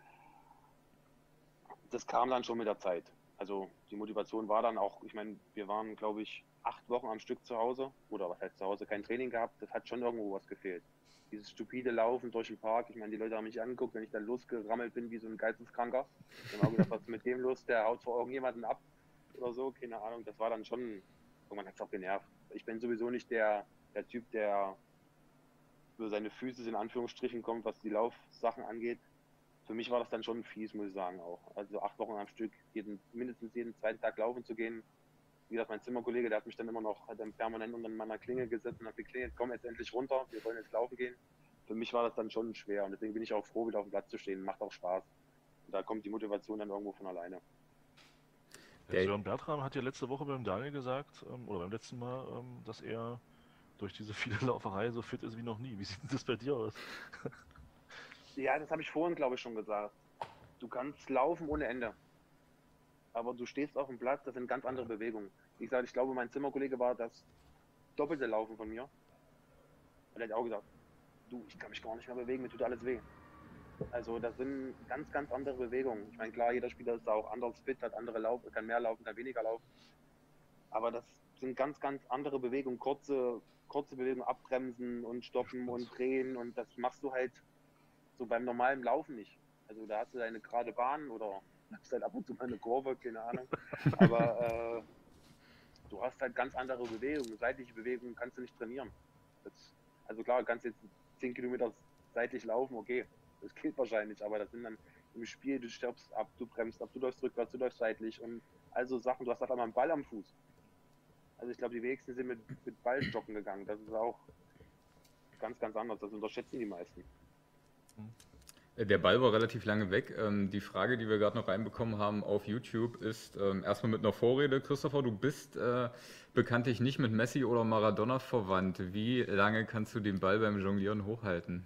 Das kam dann schon mit der Zeit. Also die Motivation war dann auch, ich meine, wir waren, glaube ich, acht Wochen am Stück zu Hause, oder was heißt zu Hause, kein Training gehabt, das hat schon irgendwo was gefehlt. Dieses stupide Laufen durch den Park, ich meine, die Leute haben mich angeguckt, wenn ich dann losgerammelt bin wie so ein Geisteskranker. Die haben auch gedacht, was ist mit dem los, der haut vor irgendjemanden ab oder so, keine Ahnung, das war dann schon, irgendwann hat es auch genervt. Ich bin sowieso nicht der, der Typ, der über seine Füße in Anführungsstrichen kommt, was die Laufsachen angeht. Für mich war das dann schon fies, muss ich sagen auch. Also acht Wochen am Stück, jeden, mindestens jeden zweiten Tag laufen zu gehen. Wie gesagt, mein Zimmerkollege, der hat mich dann immer noch, hat dann permanent unter meiner Klingel gesetzt und hat geklingelt, komm jetzt endlich runter, wir wollen jetzt laufen gehen. Für mich war das dann schon schwer und deswegen bin ich auch froh, wieder auf dem Platz zu stehen. Macht auch Spaß. Und da kommt die Motivation dann irgendwo von alleine. Der Sören Bertram hat ja letzte Woche beim Daniel gesagt, ähm, oder beim letzten Mal, ähm, dass er durch diese viele Lauferei so fit ist wie noch nie. Wie sieht denn das bei dir aus? Ja, das habe ich vorhin, glaube ich, schon gesagt. Du kannst laufen ohne Ende. Aber du stehst auf dem Platz, das sind ganz andere Bewegungen. Wie gesagt, ich glaube, mein Zimmerkollege war das doppelte Laufen von mir. Und er hat auch gesagt, du, ich kann mich gar nicht mehr bewegen, mir tut alles weh. Also das sind ganz, ganz andere Bewegungen. Ich meine, klar, jeder Spieler ist da auch anders fit, hat andere Lauf, kann mehr laufen, kann weniger laufen. Aber das sind ganz, ganz andere Bewegungen, kurze, kurze Bewegungen, abbremsen und stoppen und drehen. Und das machst du halt so beim normalen Laufen nicht. Also da hast du eine gerade Bahn oder hast halt ab und zu mal eine Kurve, keine Ahnung. Aber äh, du hast halt ganz andere Bewegungen. Seitliche Bewegungen kannst du nicht trainieren. Das, also klar, du kannst jetzt zehn Kilometer seitlich laufen, okay. Das geht wahrscheinlich, aber das sind dann im Spiel, du stirbst ab, du bremst ab, du läufst rückwärts, du läufst seitlich und also Sachen, du hast halt einmal einen Ball am Fuß. Also ich glaube, die wenigsten sind mit, mit Ball joggen gegangen. Das ist auch ganz, ganz anders. Das unterschätzen die meisten. Der Ball war relativ lange weg. Die Frage, die wir gerade noch reinbekommen haben auf YouTube, ist erstmal mit einer Vorrede. Christopher, du bist äh, bekanntlich nicht mit Messi oder Maradona verwandt. Wie lange kannst du den Ball beim Jonglieren hochhalten?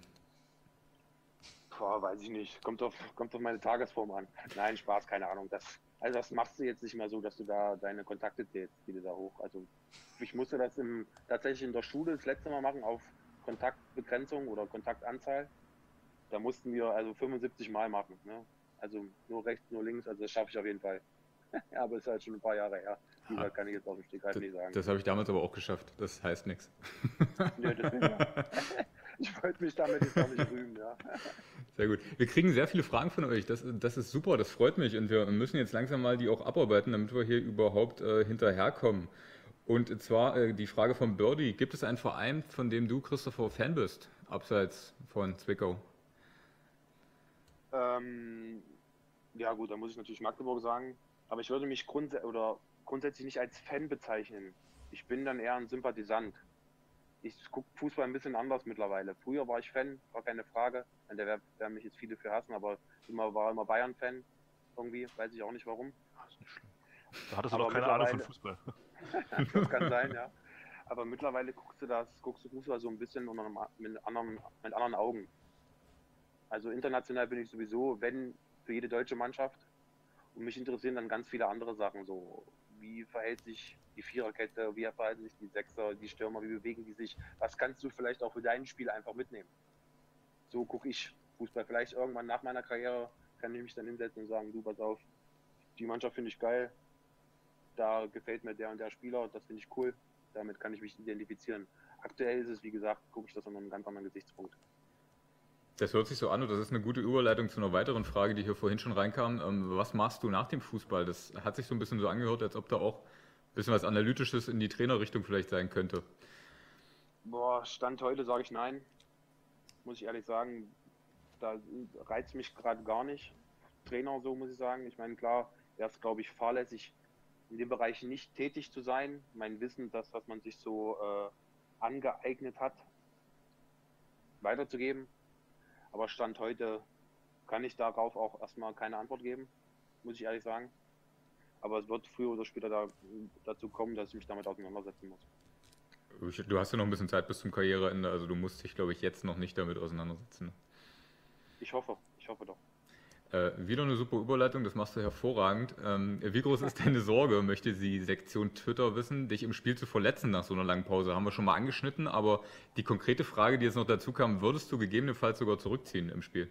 Boah, weiß ich nicht. Kommt auf, kommt auf meine Tagesform an. Nein, Spaß, keine Ahnung. Das, also das machst du jetzt nicht mehr so, dass du da deine Kontakte zählst, die du da hoch. Also ich musste das im, tatsächlich in der Schule das letzte Mal machen auf Kontaktbegrenzung oder Kontaktanzahl. Da mussten wir also fünfundsiebzig Mal machen. Ne? Also nur rechts, nur links, also das schaffe ich auf jeden Fall. Ja, aber ist halt schon ein paar Jahre her. Die Ha. kann ich jetzt auf dem Stegreif nicht sagen. Das habe ich damals aber auch geschafft. Das heißt nichts. Nee, das ja. Ich wollte mich damit jetzt auch nicht rühmen, ja. Sehr gut. Wir kriegen sehr viele Fragen von euch. Das, das ist super, das freut mich. Und wir müssen jetzt langsam mal die auch abarbeiten, damit wir hier überhaupt äh, hinterherkommen. Und zwar äh, die Frage von Birdie. Gibt es einen Verein, von dem du, Christopher, Fan bist, abseits von Zwickau? Ähm, ja gut, da muss ich natürlich Magdeburg sagen. Aber ich würde mich grunds oder grundsätzlich nicht als Fan bezeichnen. Ich bin dann eher ein Sympathisant. Ich gucke Fußball ein bisschen anders mittlerweile. Früher war ich Fan, war keine Frage. Da werden mich jetzt viele für hassen, aber immer war immer Bayern-Fan. Irgendwie, weiß ich auch nicht warum. Das ist nicht schlimm. Da hattest du doch keine Ahnung von Fußball. Das kann sein, ja. Aber mittlerweile guckst du das, guckst du Fußball so ein bisschen unter einem, mit, anderen, mit anderen Augen. Also international bin ich sowieso, wenn, für jede deutsche Mannschaft. Und mich interessieren dann ganz viele andere Sachen. So, wie verhält sich die Viererkette, wie verhalten sich die Sechser, die Stürmer, wie bewegen die sich? Was kannst du vielleicht auch für dein Spiel einfach mitnehmen? So gucke ich Fußball. Vielleicht irgendwann nach meiner Karriere kann ich mich dann hinsetzen und sagen, du, pass auf, die Mannschaft finde ich geil, da gefällt mir der und der Spieler, das finde ich cool, damit kann ich mich identifizieren. Aktuell ist es, wie gesagt, gucke ich das unter einem ganz anderen Gesichtspunkt. Das hört sich so an und das ist eine gute Überleitung zu einer weiteren Frage, die hier vorhin schon reinkam. Was machst du nach dem Fußball? Das hat sich so ein bisschen so angehört, als ob da auch ein bisschen was Analytisches in die Trainerrichtung vielleicht sein könnte. Boah, Stand heute sage ich nein, muss ich ehrlich sagen. Da reizt mich gerade gar nicht. Trainer, so muss ich sagen. Ich meine, klar, wäre es, glaube ich, fahrlässig, in dem Bereich nicht tätig zu sein. Mein Wissen, das, was man sich so äh, angeeignet hat, weiterzugeben. Aber Stand heute kann ich darauf auch erstmal keine Antwort geben, muss ich ehrlich sagen. Aber es wird früher oder später da, dazu kommen, dass ich mich damit auseinandersetzen muss. Du hast ja noch ein bisschen Zeit bis zum Karriereende, also du musst dich, glaube ich, jetzt noch nicht damit auseinandersetzen. Ich hoffe, ich hoffe doch. Äh, wieder eine super Überleitung, das machst du hervorragend. Ähm, wie groß ist deine Sorge, möchte die Sektion Twitter wissen, dich im Spiel zu verletzen nach so einer langen Pause? Haben wir schon mal angeschnitten, aber die konkrete Frage, die jetzt noch dazu kam, würdest du gegebenenfalls sogar zurückziehen im Spiel?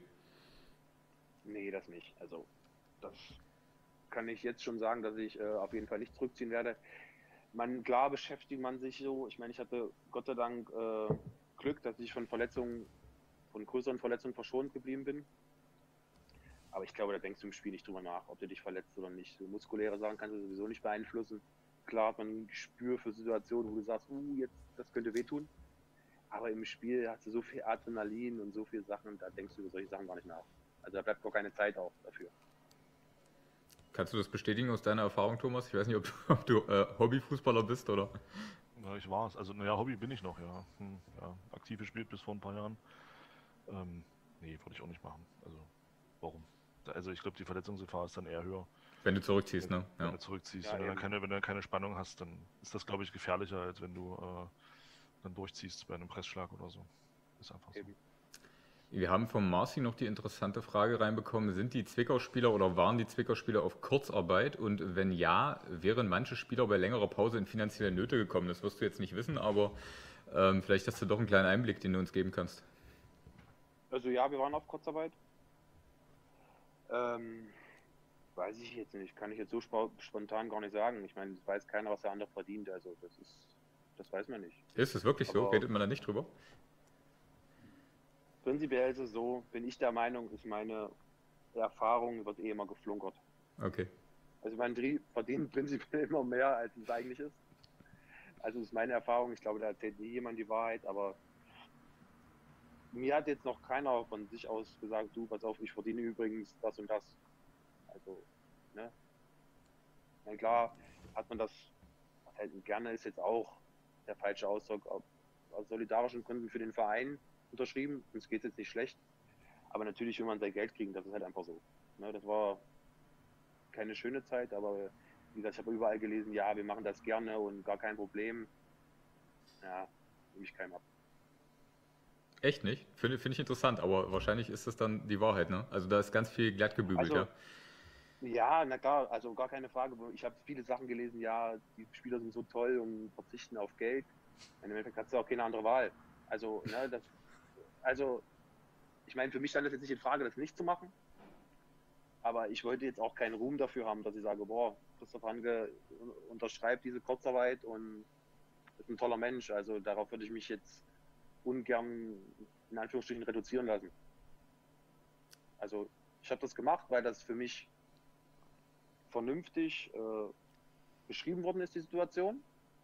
Nee, das nicht. Also das kann ich jetzt schon sagen, dass ich äh, auf jeden Fall nicht zurückziehen werde. Man, klar beschäftigt man sich so, ich meine, ich hatte Gott sei Dank äh, Glück, dass ich von Verletzungen, von größeren Verletzungen verschont geblieben bin. Aber ich glaube, da denkst du im Spiel nicht drüber nach, ob du dich verletzt oder nicht. So muskuläre Sachen kannst du sowieso nicht beeinflussen. Klar hat man ein Gespür für Situationen, wo du sagst, uh, jetzt, das könnte wehtun. Aber im Spiel hast du so viel Adrenalin und so viele Sachen, da denkst du über solche Sachen gar nicht nach. Also da bleibt gar keine Zeit auch dafür. Kannst du das bestätigen aus deiner Erfahrung, Thomas? Ich weiß nicht, ob du, ob du äh, Hobbyfußballer bist, oder? Ja, ich war es. Also, naja, Hobby bin ich noch, ja. Hm, ja. Aktiv gespielt bis vor ein paar Jahren. Ähm, nee, würde ich auch nicht machen. Also, warum? Also, ich glaube, die Verletzungsgefahr ist dann eher höher. Wenn du zurückziehst, wenn, ne? wenn Ja. du zurückziehst. Ja, wenn, du dann eben. keine, wenn du dann keine Spannung hast, dann ist das, glaube ich, gefährlicher, als wenn du äh, dann durchziehst bei einem Pressschlag oder so. Ist einfach so. Eben. Wir haben von Marci noch die interessante Frage reinbekommen, sind die Zwickau-Spieler oder waren die Zwickau-Spieler auf Kurzarbeit und wenn ja, wären manche Spieler bei längerer Pause in finanzielle Nöte gekommen? Das wirst du jetzt nicht wissen, aber ähm, vielleicht hast du doch einen kleinen Einblick, den du uns geben kannst. Also ja, wir waren auf Kurzarbeit. Ähm, weiß ich jetzt nicht, kann ich jetzt so spo spontan gar nicht sagen. Ich meine, es weiß keiner, was der andere verdient, also das ist, das weiß man nicht. Ist es wirklich so? Aber Redet man da nicht drüber? prinzipiell ist es so, bin ich der Meinung, ist meine Erfahrung, wird eh immer geflunkert. Okay. Also man dri- verdient prinzipiell immer mehr, als es eigentlich ist. Also ist meine Erfahrung, ich glaube, da erzählt nie jemand die Wahrheit, aber mir hat jetzt noch keiner von sich aus gesagt, du, pass auf, ich verdiene übrigens das und das. Also, ne? Na klar, hat man das, was halt gerne ist jetzt auch der falsche Ausdruck, aus solidarischen Gründen für den Verein unterschrieben. Uns geht es jetzt nicht schlecht. Aber natürlich will man sein Geld kriegen, das ist halt einfach so. Ne? Das war keine schöne Zeit, aber wie gesagt, ich habe überall gelesen, ja, wir machen das gerne und gar kein Problem. Ja, nehme ich keinem ab. Echt nicht? Finde find ich interessant, aber wahrscheinlich ist das dann die Wahrheit, ne? Also da ist ganz viel glatt gebügelt, Also, ja? ja, na klar, also gar keine Frage. Ich habe viele Sachen gelesen, ja, die Spieler sind so toll und verzichten auf Geld. Im Endeffekt hast du auch keine andere Wahl. Also, ne, das, also, ich meine, für mich stand das jetzt nicht in Frage, das nicht zu machen. Aber ich wollte jetzt auch keinen Ruhm dafür haben, dass ich sage, boah, Christoph Hanke unterschreibt diese Kurzarbeit und ist ein toller Mensch. Also darauf würde ich mich jetzt ungern in Anführungsstrichen reduzieren lassen. Also ich habe das gemacht, weil das für mich vernünftig äh, beschrieben worden ist, die Situation.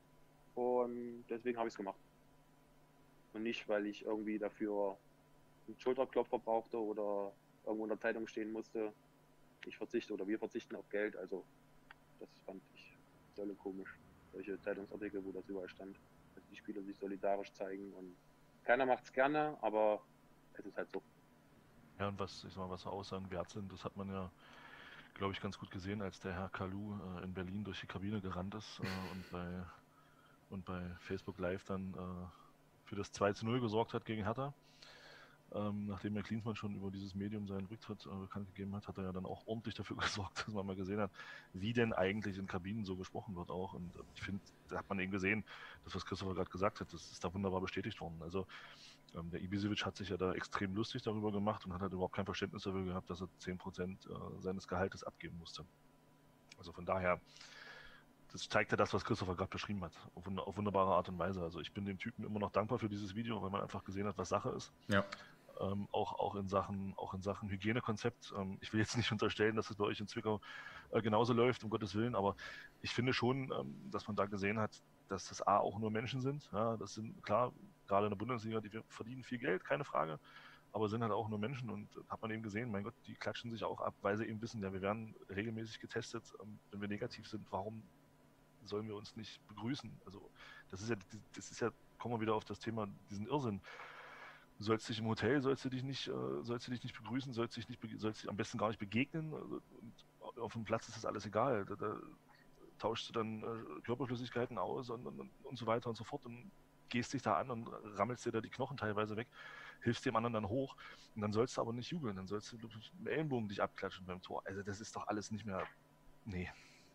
Und deswegen habe ich es gemacht. Und nicht, weil ich irgendwie dafür einen Schulterklopfer brauchte oder irgendwo in der Zeitung stehen musste. Ich verzichte oder wir verzichten auf Geld. Also das fand ich dolle komisch. Solche Zeitungsartikel, wo das überall stand, dass die Spieler sich solidarisch zeigen. Und keiner macht es gerne, aber es ist halt so. Ja, und was, ich sag mal, was Aussagen wert sind, das hat man ja, glaube ich, ganz gut gesehen, als der Herr Kalu äh, in Berlin durch die Kabine gerannt ist äh, und, bei, und bei Facebook Live dann äh, für das zwei zu null gesorgt hat gegen Hertha. Ähm, nachdem Herr Klinsmann schon über dieses Medium seinen Rücktritt äh, bekannt gegeben hat, hat er ja dann auch ordentlich dafür gesorgt, dass man mal gesehen hat, wie denn eigentlich in Kabinen so gesprochen wird auch. Und äh, ich finde, da hat man eben gesehen, das, was Christopher gerade gesagt hat, das ist da wunderbar bestätigt worden. Also ähm, der Ibisevic hat sich ja da extrem lustig darüber gemacht und hat halt überhaupt kein Verständnis dafür gehabt, dass er zehn Prozent äh, seines Gehaltes abgeben musste. Also von daher, das zeigt ja das, was Christopher gerade beschrieben hat, auf, auf wunderbare Art und Weise. Also ich bin dem Typen immer noch dankbar für dieses Video, weil man einfach gesehen hat, was Sache ist. Ja. Ähm, auch, auch, in Sachen, auch in Sachen Hygienekonzept. Ähm, ich will jetzt nicht unterstellen, dass es bei euch in Zwickau äh, genauso läuft, um Gottes Willen, aber ich finde schon, ähm, dass man da gesehen hat, dass das A auch nur Menschen sind. Ja, das sind klar, gerade in der Bundesliga, die verdienen viel Geld, keine Frage, aber sind halt auch nur Menschen und äh, hat man eben gesehen, mein Gott, die klatschen sich auch ab, weil sie eben wissen, ja, wir werden regelmäßig getestet. Ähm, wenn wir negativ sind, warum sollen wir uns nicht begrüßen? Also das ist ja, das ist ja, kommen wir wieder auf das Thema, diesen Irrsinn. Du sollst dich im Hotel, sollst du dich nicht, äh, sollst du dich nicht begrüßen, sollst dich nicht, sollst dich am besten gar nicht begegnen. Also, und auf dem Platz ist das alles egal. Da, da tauschst du dann äh, Körperflüssigkeiten aus und, und, und so weiter und so fort und gehst dich da an und rammelst dir da die Knochen teilweise weg, hilfst dem anderen dann hoch und dann sollst du aber nicht jubeln, dann sollst du mit dem Ellenbogen dich abklatschen beim Tor. Also das ist doch alles nicht mehr, nee.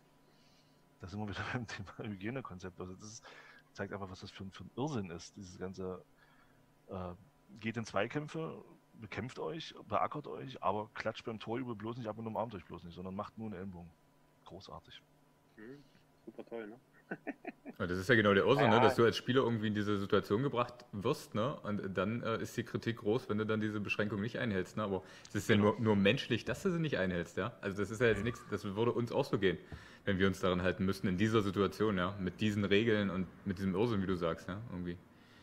Da sind wir wieder beim Thema Hygienekonzept. Also das ist, zeigt einfach, was das für, für ein Irrsinn ist, dieses ganze äh, geht in Zweikämpfe, bekämpft euch, beackert euch, aber klatscht beim Torjubel bloß nicht ab und umarmt euch bloß nicht, sondern macht nur einen Ellenbogen. Großartig. Mhm. Super toll, ne? Ja, das ist ja genau der Irrsinn, Ja. ne? Dass du als Spieler irgendwie in diese Situation gebracht wirst, ne? Und dann äh, ist die Kritik groß, wenn du dann diese Beschränkung nicht einhältst, ne? Aber es ist ja Genau. nur, nur menschlich, dass du sie nicht einhältst, ja? Also das ist ja jetzt nichts, das würde uns auch so gehen, wenn wir uns daran halten müssten in dieser Situation, ja? Mit diesen Regeln und mit diesem Irrsinn, wie du sagst, ja? Irgendwie.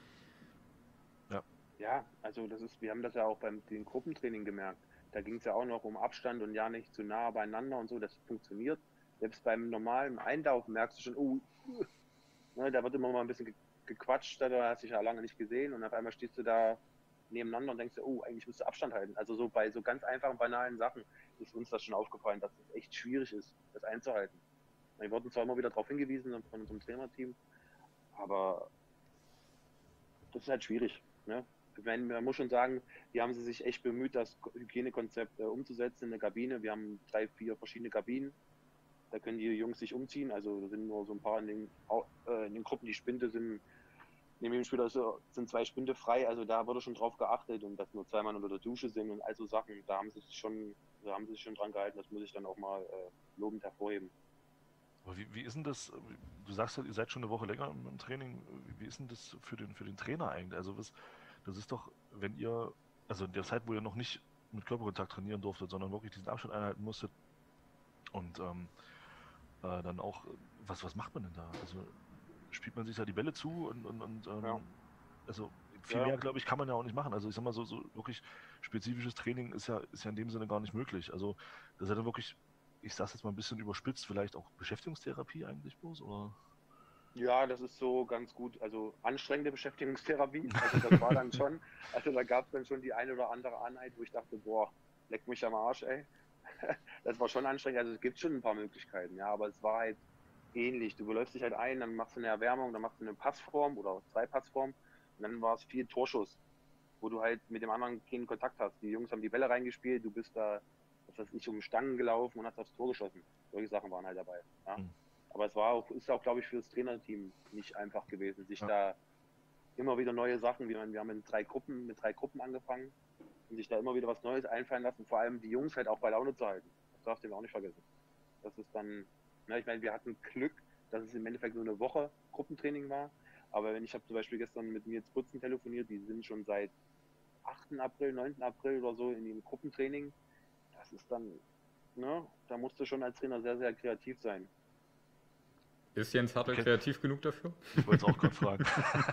Ja, also das ist, wir haben das ja auch beim dem Gruppentraining gemerkt. Da ging es ja auch noch um Abstand und ja nicht zu nah beieinander und so, das funktioniert. Selbst beim normalen Einlauf merkst du schon, oh, ne, da wird immer mal ein bisschen ge gequatscht, da hast du dich ja lange nicht gesehen und auf einmal stehst du da nebeneinander und denkst dir, oh, eigentlich musst du Abstand halten. Also so bei so ganz einfachen, banalen Sachen ist uns das schon aufgefallen, dass es echt schwierig ist, das einzuhalten. Wir wurden zwar immer wieder darauf hingewiesen von unserem Trainerteam, aber das ist halt schwierig. Ne? Ich meine, man muss schon sagen, die haben sie sich echt bemüht, das Hygienekonzept äh, umzusetzen in der Kabine. Wir haben drei, vier verschiedene Kabinen. Da können die Jungs sich umziehen. Also da sind nur so ein paar in den, äh, in den Gruppen, die Spinde sind, neben dem Spieler sind zwei Spinde frei. Also da wurde schon drauf geachtet und dass nur zwei Mann unter der Dusche sind und all so Sachen. Da haben sie sich schon, da haben sie sich schon dran gehalten. Das muss ich dann auch mal äh, lobend hervorheben. Aber wie, wie ist denn das, du sagst ja, ihr seid schon eine Woche länger im, im Training, wie ist denn das für den, für den Trainer eigentlich? Also was, das ist doch, wenn ihr, also in der Zeit, wo ihr noch nicht mit Körperkontakt trainieren durftet, sondern wirklich diesen Abstand einhalten musstet und ähm, äh, dann auch, was, was macht man denn da? Also spielt man sich da die Bälle zu und, und, und ähm, Ja. also viel Ja. mehr, glaube ich, kann man ja auch nicht machen. Also ich sag mal, so, so wirklich spezifisches Training ist ja, ist ja in dem Sinne gar nicht möglich. Also das ist ja dann wirklich, ich sag's jetzt mal ein bisschen überspitzt, vielleicht auch Beschäftigungstherapie eigentlich bloß, oder? Ja, das ist so ganz gut. Also anstrengende Beschäftigungstherapie. Also das war dann schon, also da gab es dann schon die eine oder andere Einheit, wo ich dachte, boah, leck mich am Arsch, ey. Das war schon anstrengend. Also es gibt schon ein paar Möglichkeiten, ja, aber es war halt ähnlich. Du beläufst dich halt ein, dann machst du eine Erwärmung, dann machst du eine Passform oder zwei Passformen und dann war es viel Torschuss, wo du halt mit dem anderen keinen Kontakt hast. Die Jungs haben die Bälle reingespielt, du bist da, was weiß ich, um Stangen gelaufen und hast aufs Tor geschossen. Solche Sachen waren halt dabei. Ja. Hm. Aber es war auch, ist auch, glaube ich, für das Trainerteam nicht einfach gewesen, sich Ja. da immer wieder neue Sachen, wir haben mit drei Gruppen, mit drei Gruppen angefangen und sich da immer wieder was Neues einfallen lassen, vor allem die Jungs halt auch bei Laune zu halten. Das darfst du auch nicht vergessen. Das ist dann, na, ich meine, wir hatten Glück, dass es im Endeffekt nur eine Woche Gruppentraining war. Aber wenn ich habe zum Beispiel gestern mit Nils Putzen telefoniert, die sind schon seit achten April, neunten April oder so in dem Gruppentraining. Das ist dann, ne, da musst du schon als Trainer sehr, sehr kreativ sein. Ist Jens Hartl Okay. kreativ genug dafür? Ich wollte es auch gerade fragen.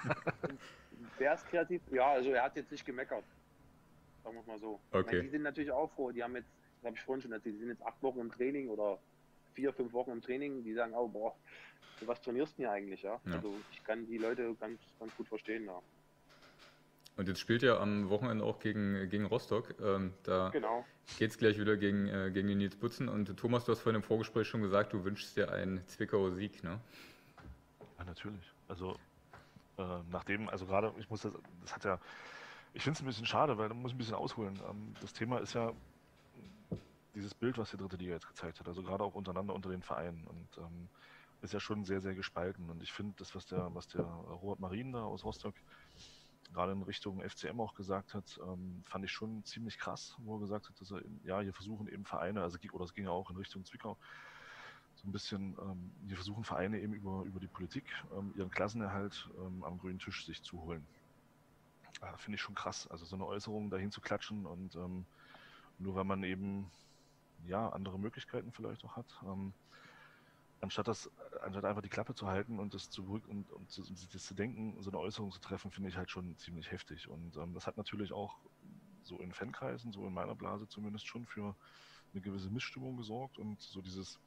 Wer ist kreativ? Ja, also er hat jetzt nicht gemeckert. Sagen wir es mal so. Okay. Ich meine, die sind natürlich auch froh. Die haben jetzt, das habe ich vorhin schon erzählt, die sind jetzt acht Wochen im Training oder vier, fünf Wochen im Training. Die sagen, oh boah, was trainierst du denn hier eigentlich? Ja? Ja. Also ich kann die Leute ganz, ganz gut verstehen. Ja. Und jetzt spielt ihr am Wochenende auch gegen, gegen Rostock. Ähm, da Genau. geht es gleich wieder gegen, äh, gegen den Nils Putzen. Und Thomas, du hast vorhin im Vorgespräch schon gesagt, du wünschst dir einen Zwickauer Sieg, ne? Ja, natürlich. Also äh, nachdem, also gerade, ich muss das, das hat ja, ich finde es ein bisschen schade, weil da muss ich ein bisschen ausholen. Ähm, das Thema ist ja dieses Bild, was die dritte Liga jetzt gezeigt hat, also gerade auch untereinander unter den Vereinen und ähm, ist ja schon sehr, sehr gespalten. Und ich finde, das, was der, was der Robert Marin da aus Rostock gerade in Richtung F C M auch gesagt hat, ähm, fand ich schon ziemlich krass, wo er gesagt hat, dass er, ja, hier versuchen eben Vereine, also oder es ging ja auch in Richtung Zwickau, so ein bisschen, ähm, hier versuchen Vereine eben über, über die Politik ähm, ihren Klassenerhalt ähm, am grünen Tisch sich zu holen. Äh, Finde ich schon krass, also so eine Äußerung dahin zu klatschen und ähm, nur weil man eben ja andere Möglichkeiten vielleicht auch hat, ähm, anstatt das, anstatt einfach die Klappe zu halten und das zurück und, und zu, das zu denken, so eine Äußerung zu treffen, finde ich halt schon ziemlich heftig. Und ähm, das hat natürlich auch so in Fankreisen, so in meiner Blase zumindest schon für eine gewisse Missstimmung gesorgt und so dieses,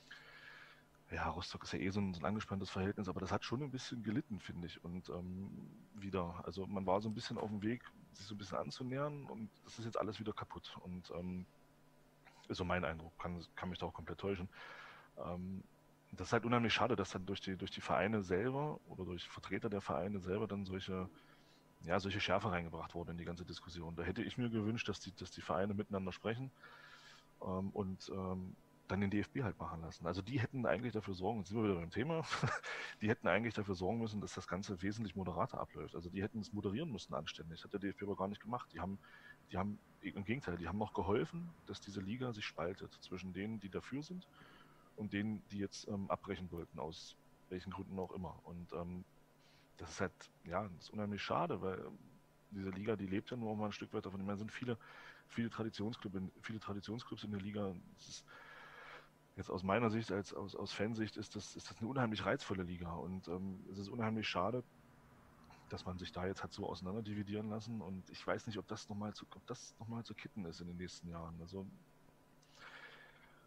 ja, Rostock ist ja eh so ein, so ein angespanntes Verhältnis, aber das hat schon ein bisschen gelitten, finde ich. Und ähm, wieder, also man war so ein bisschen auf dem Weg, sich so ein bisschen anzunähern und das ist jetzt alles wieder kaputt. Und ähm, ist so mein Eindruck, kann, kann mich da auch komplett täuschen. Ähm, das ist halt unheimlich schade, dass dann durch die, durch die Vereine selber oder durch Vertreter der Vereine selber dann solche, ja, solche Schärfe reingebracht wurde in die ganze Diskussion. Da hätte ich mir gewünscht, dass die, dass die Vereine miteinander sprechen ähm, und ähm, dann den D F B halt machen lassen. Also die hätten eigentlich dafür sorgen, jetzt sind wir wieder beim Thema, die hätten eigentlich dafür sorgen müssen, dass das Ganze wesentlich moderater abläuft. Also die hätten es moderieren müssen anständig. Das hat der D F B aber gar nicht gemacht. Die haben, die haben, im Gegenteil, die haben noch geholfen, dass diese Liga sich spaltet zwischen denen, die dafür sind und denen, die jetzt ähm, abbrechen wollten, aus welchen Gründen auch immer. Und ähm, das ist halt, ja, das ist unheimlich schade, weil ähm, diese Liga, die lebt ja nur mal ein Stück weit davon. Ich meine, es sind viele, viele Traditionsclubs, in, viele Traditionsclubs in der Liga. Das ist jetzt aus meiner Sicht, als aus, aus Fansicht, ist das, ist das eine unheimlich reizvolle Liga. Und ähm, es ist unheimlich schade, dass man sich da jetzt hat so auseinander dividieren lassen. Und ich weiß nicht, ob das nochmal zu, ob das noch mal zu kitten ist in den nächsten Jahren. Also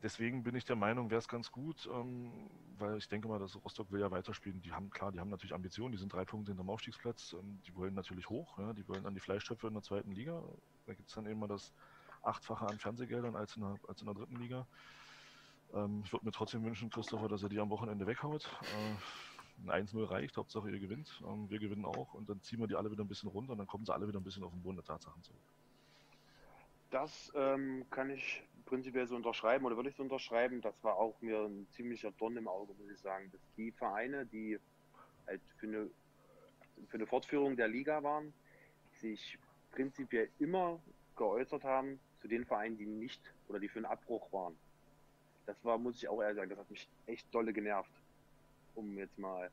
deswegen bin ich der Meinung, wäre es ganz gut, ähm, weil ich denke mal, dass Rostock will ja weiterspielen. Die haben, klar, die haben natürlich Ambitionen, die sind drei Punkte hinterm Aufstiegsplatz, ähm, die wollen natürlich hoch, ja, die wollen an die Fleischtöpfe in der zweiten Liga. Da gibt es dann eben mal das Achtfache an Fernsehgeldern als in der, als in der dritten Liga. Ähm, ich würde mir trotzdem wünschen, Christopher, dass er die am Wochenende weghaut. Äh, ein eins null reicht, Hauptsache ihr gewinnt. Ähm, wir gewinnen auch und dann ziehen wir die alle wieder ein bisschen runter und dann kommen sie alle wieder ein bisschen auf den Boden der Tatsachen zurück. Das ähm, kann ich prinzipiell so unterschreiben oder würde ich so unterschreiben. Das war auch mir ein ziemlicher Dorn im Auge, muss ich sagen. Dass die Vereine, die halt für eine, für eine Fortführung der Liga waren, sich prinzipiell immer geäußert haben zu den Vereinen, die nicht oder die für einen Abbruch waren. Das war, muss ich auch ehrlich sagen, das hat mich echt dolle genervt, um jetzt mal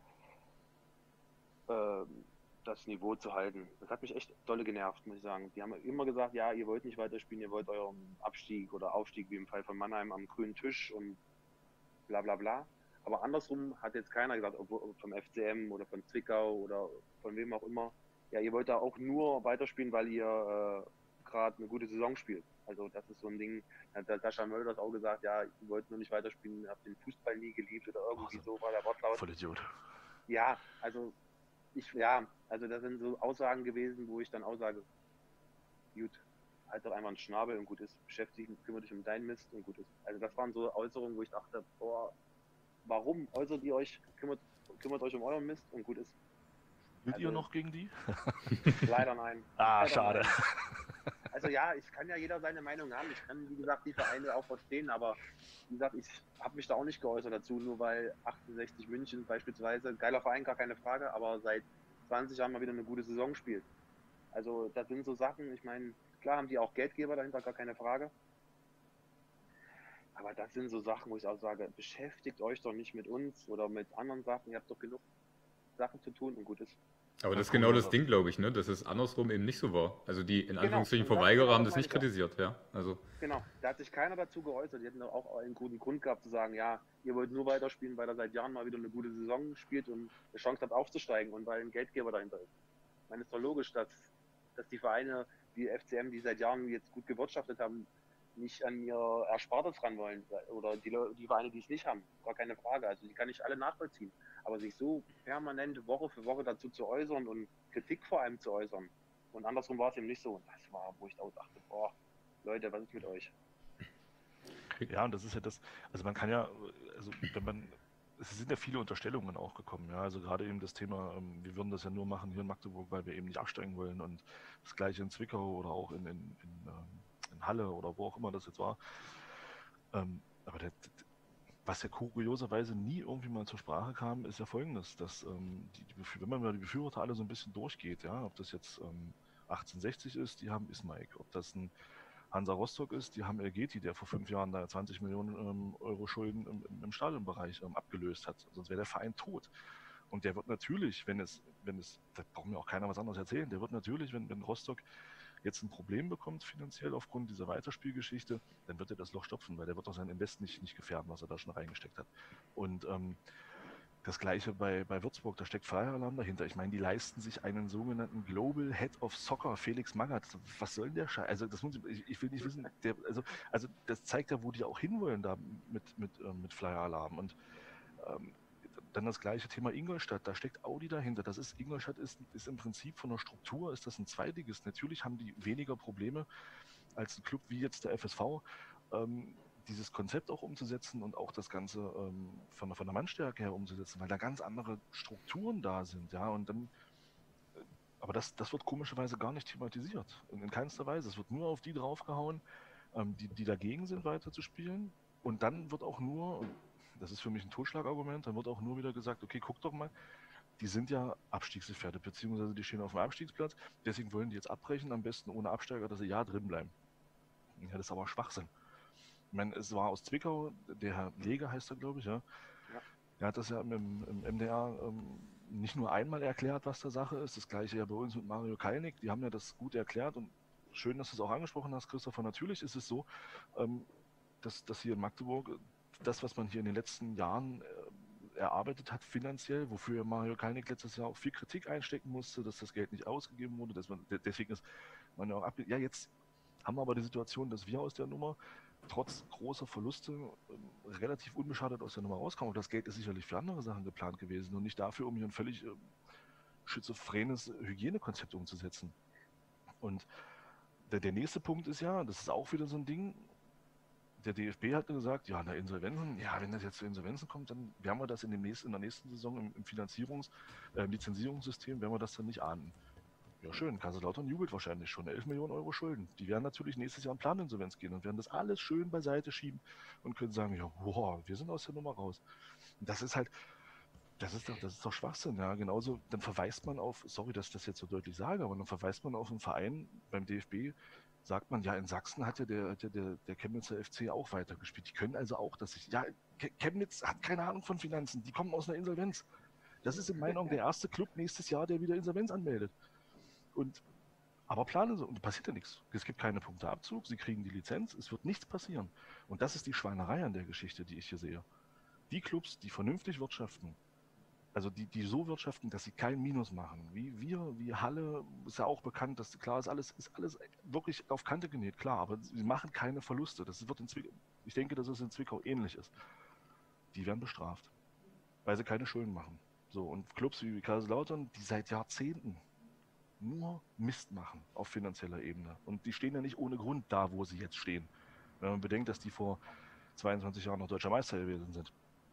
ähm, das Niveau zu halten. Das hat mich echt dolle genervt, muss ich sagen. Die haben immer gesagt, ja, ihr wollt nicht weiterspielen, ihr wollt euren Abstieg oder Aufstieg, wie im Fall von Mannheim, am grünen Tisch und bla bla bla. Aber andersrum hat jetzt keiner gesagt, ob vom F C M oder von Zwickau oder von wem auch immer, ja, ihr wollt da auch nur weiterspielen, weil ihr äh, gerade eine gute Saison spielt. Also das ist so ein Ding, da hat Sascha Mölders auch gesagt, ja, ihr wollt nur nicht weiterspielen, ihr habt den Fußball nie geliebt oder irgendwie Oh, so war der Wortlaut. Voll Idiot. Ja, also ich, ja, also das sind so Aussagen gewesen, wo ich dann auch sage, gut, halt doch einmal einen Schnabel und gut ist, beschäftigen, kümmere dich um deinen Mist und gut ist. Also das waren so Äußerungen, wo ich dachte, boah, warum äußert ihr euch, kümmert, kümmert euch um euren Mist und gut ist. Spielt Also, ihr noch gegen die? Leider nein. Ah, leider schade. Nein. Also ja, ich kann ja jeder seine Meinung haben. Ich kann, wie gesagt, die Vereine auch verstehen, aber wie gesagt, ich habe mich da auch nicht geäußert dazu, nur weil achtundsechzig München beispielsweise, geiler Verein, gar keine Frage, aber seit zwanzig Jahren mal wieder eine gute Saison spielt. Also das sind so Sachen, ich meine, klar haben die auch Geldgeber dahinter, gar keine Frage. Aber das sind so Sachen, wo ich auch sage, beschäftigt euch doch nicht mit uns oder mit anderen Sachen, ihr habt doch genug Sachen zu tun und gut ist. Aber das ist genau das Ding, glaube ich, ne? Dass es andersrum eben nicht so war. Also die in Genau, Anführungsstrichen und das- Verweigerer genau haben das das nicht meine ich kritisiert, ja. Also Genau, da hat sich keiner dazu geäußert. Die hätten doch auch einen guten Grund gehabt zu sagen, ja, ihr wollt nur weiterspielen, weil er seit Jahren mal wieder eine gute Saison spielt und eine Chance hat aufzusteigen und weil ein Geldgeber dahinter ist. Ich meine, es ist doch logisch, dass, dass die Vereine wie F C M, die seit Jahren jetzt gut gewirtschaftet haben, nicht an ihr Erspartes ran wollen. Oder die, die Vereine, die es nicht haben. Gar keine Frage. Also die kann ich alle nachvollziehen. Aber sich so permanent Woche für Woche dazu zu äußern und Kritik vor allem zu äußern. Und andersrum war es eben nicht so. Und das war, wo ich auch dachte, boah, Leute, was ist mit euch? Ja, und das ist ja das, also man kann ja, also wenn man, es sind ja viele Unterstellungen auch gekommen, ja, also gerade eben das Thema, ähm, wir würden das ja nur machen hier in Magdeburg, weil wir eben nicht absteigen wollen und das gleiche in Zwickau oder auch in, in, in, ähm, in Halle oder wo auch immer das jetzt war. Ähm, aber der, was ja kurioserweise nie irgendwie mal zur Sprache kam, ist ja folgendes, dass ähm, die, die, wenn man mal die Befürworter alle so ein bisschen durchgeht, ja, ob das jetzt ähm, achtzehnhundertsechzig ist, die haben Ismaik, ob das ein Hansa Rostock ist, die haben Elgeti, der vor fünf Jahren da zwanzig Millionen ähm, Euro Schulden im, im Stadionbereich ähm, abgelöst hat. Sonst wäre der Verein tot. Und der wird natürlich, wenn es, wenn es, da braucht mir auch keiner was anderes erzählen, der wird natürlich, wenn, wenn Rostock jetzt ein Problem bekommt finanziell aufgrund dieser Weiterspielgeschichte, dann wird er das Loch stopfen, weil der wird doch sein Invest nicht, nicht gefährden, was er da schon reingesteckt hat. Und ähm, das gleiche bei, bei Würzburg, da steckt Fire Alarm dahinter. Ich meine, die leisten sich einen sogenannten Global Head of Soccer, Felix Magath. Was soll denn der Scheiß? Also, das muss ich, ich will nicht wissen, der, also, also das zeigt ja, wo die auch hinwollen da mit, mit, ähm, mit Flyer Alarm. Und ähm, dann das gleiche Thema Ingolstadt, da steckt Audi dahinter. Das ist, Ingolstadt ist, ist im Prinzip von der Struktur, ist das ein Zweitligist. Natürlich haben die weniger Probleme als ein Club wie jetzt der F S V. Ähm, dieses Konzept auch umzusetzen und auch das Ganze ähm, von, von der Mannstärke her umzusetzen, weil da ganz andere Strukturen da sind, ja, und dann, äh, aber das, das wird komischerweise gar nicht thematisiert, in, in keinster Weise. Es wird nur auf die draufgehauen, ähm, die, die dagegen sind, weiter zu spielen, und dann wird auch nur, und das ist für mich ein Totschlagargument, dann wird auch nur wieder gesagt, okay, guck doch mal, die sind ja abstiegsgefährdet, beziehungsweise die stehen auf dem Abstiegsplatz, deswegen wollen die jetzt abbrechen, am besten ohne Absteiger, dass sie ja drin bleiben. Ja, das ist aber Schwachsinn. Ich meine, es war aus Zwickau, der Herr Leger heißt er, glaube ich, ja. Ja. Er hat das ja im, im M D R ähm, nicht nur einmal erklärt, was der Sache ist. Das gleiche ja bei uns mit Mario Kalnick. Die haben ja das gut erklärt und schön, dass du es auch angesprochen hast, Christopher. Natürlich ist es so, ähm, dass, dass hier in Magdeburg das, was man hier in den letzten Jahren äh, erarbeitet hat, finanziell, wofür Mario Kalnick letztes Jahr auch viel Kritik einstecken musste, dass das Geld nicht ausgegeben wurde, dass man, deswegen ist man ja auch ab, ja jetzt haben aber die Situation, dass wir aus der Nummer trotz großer Verluste ähm, relativ unbeschadet aus der Nummer rauskommen. Und das Geld ist sicherlich für andere Sachen geplant gewesen und nicht dafür, um hier ein völlig äh, schizophrenes Hygienekonzept umzusetzen. Und der, der nächste Punkt ist ja, das ist auch wieder so ein Ding, der D F B hat gesagt, ja, in der Insolvenzen, ja, wenn das jetzt zu Insolvenzen kommt, dann werden wir das in, dem nächsten, in der nächsten Saison im, im Finanzierungs-, äh, im Lizenzierungssystem, werden wir das dann nicht ahnen. Ja, schön, Kaiserslautern jubelt wahrscheinlich schon. elf Millionen Euro Schulden. Die werden natürlich nächstes Jahr in Planinsolvenz gehen und werden das alles schön beiseite schieben und können sagen, ja, wow, wir sind aus der Nummer raus. Und das ist halt, das ist doch, das ist doch Schwachsinn, ja. Genauso, dann verweist man auf, sorry, dass ich das jetzt so deutlich sage, aber dann verweist man auf einen Verein beim D F B, sagt man, ja, in Sachsen hat ja der, hat ja der, der Chemnitzer F C auch weitergespielt. Die können also auch, dass ich, ja, Chemnitz hat keine Ahnung von Finanzen, die kommen aus einer Insolvenz. Das ist in meinen Augen der erste Club nächstes Jahr, der wieder Insolvenz anmeldet. Und, aber planen so, und passiert ja nichts. Es gibt keine Punkteabzug, sie kriegen die Lizenz, es wird nichts passieren. Und das ist die Schweinerei an der Geschichte, die ich hier sehe. Die Clubs, die vernünftig wirtschaften, also die, die so wirtschaften, dass sie kein Minus machen, wie wir, wie Halle, ist ja auch bekannt, dass klar ist, alles ist alles wirklich auf Kante genäht, klar, aber sie machen keine Verluste. Das wird in Zwickau, ich denke, dass es in Zwickau ähnlich ist. Die werden bestraft, weil sie keine Schulden machen. So, und Clubs wie Kaiserslautern, die seit Jahrzehnten nur Mist machen auf finanzieller Ebene. Und die stehen ja nicht ohne Grund da, wo sie jetzt stehen. Wenn man bedenkt, dass die vor zweiundzwanzig Jahren noch deutscher Meister gewesen sind.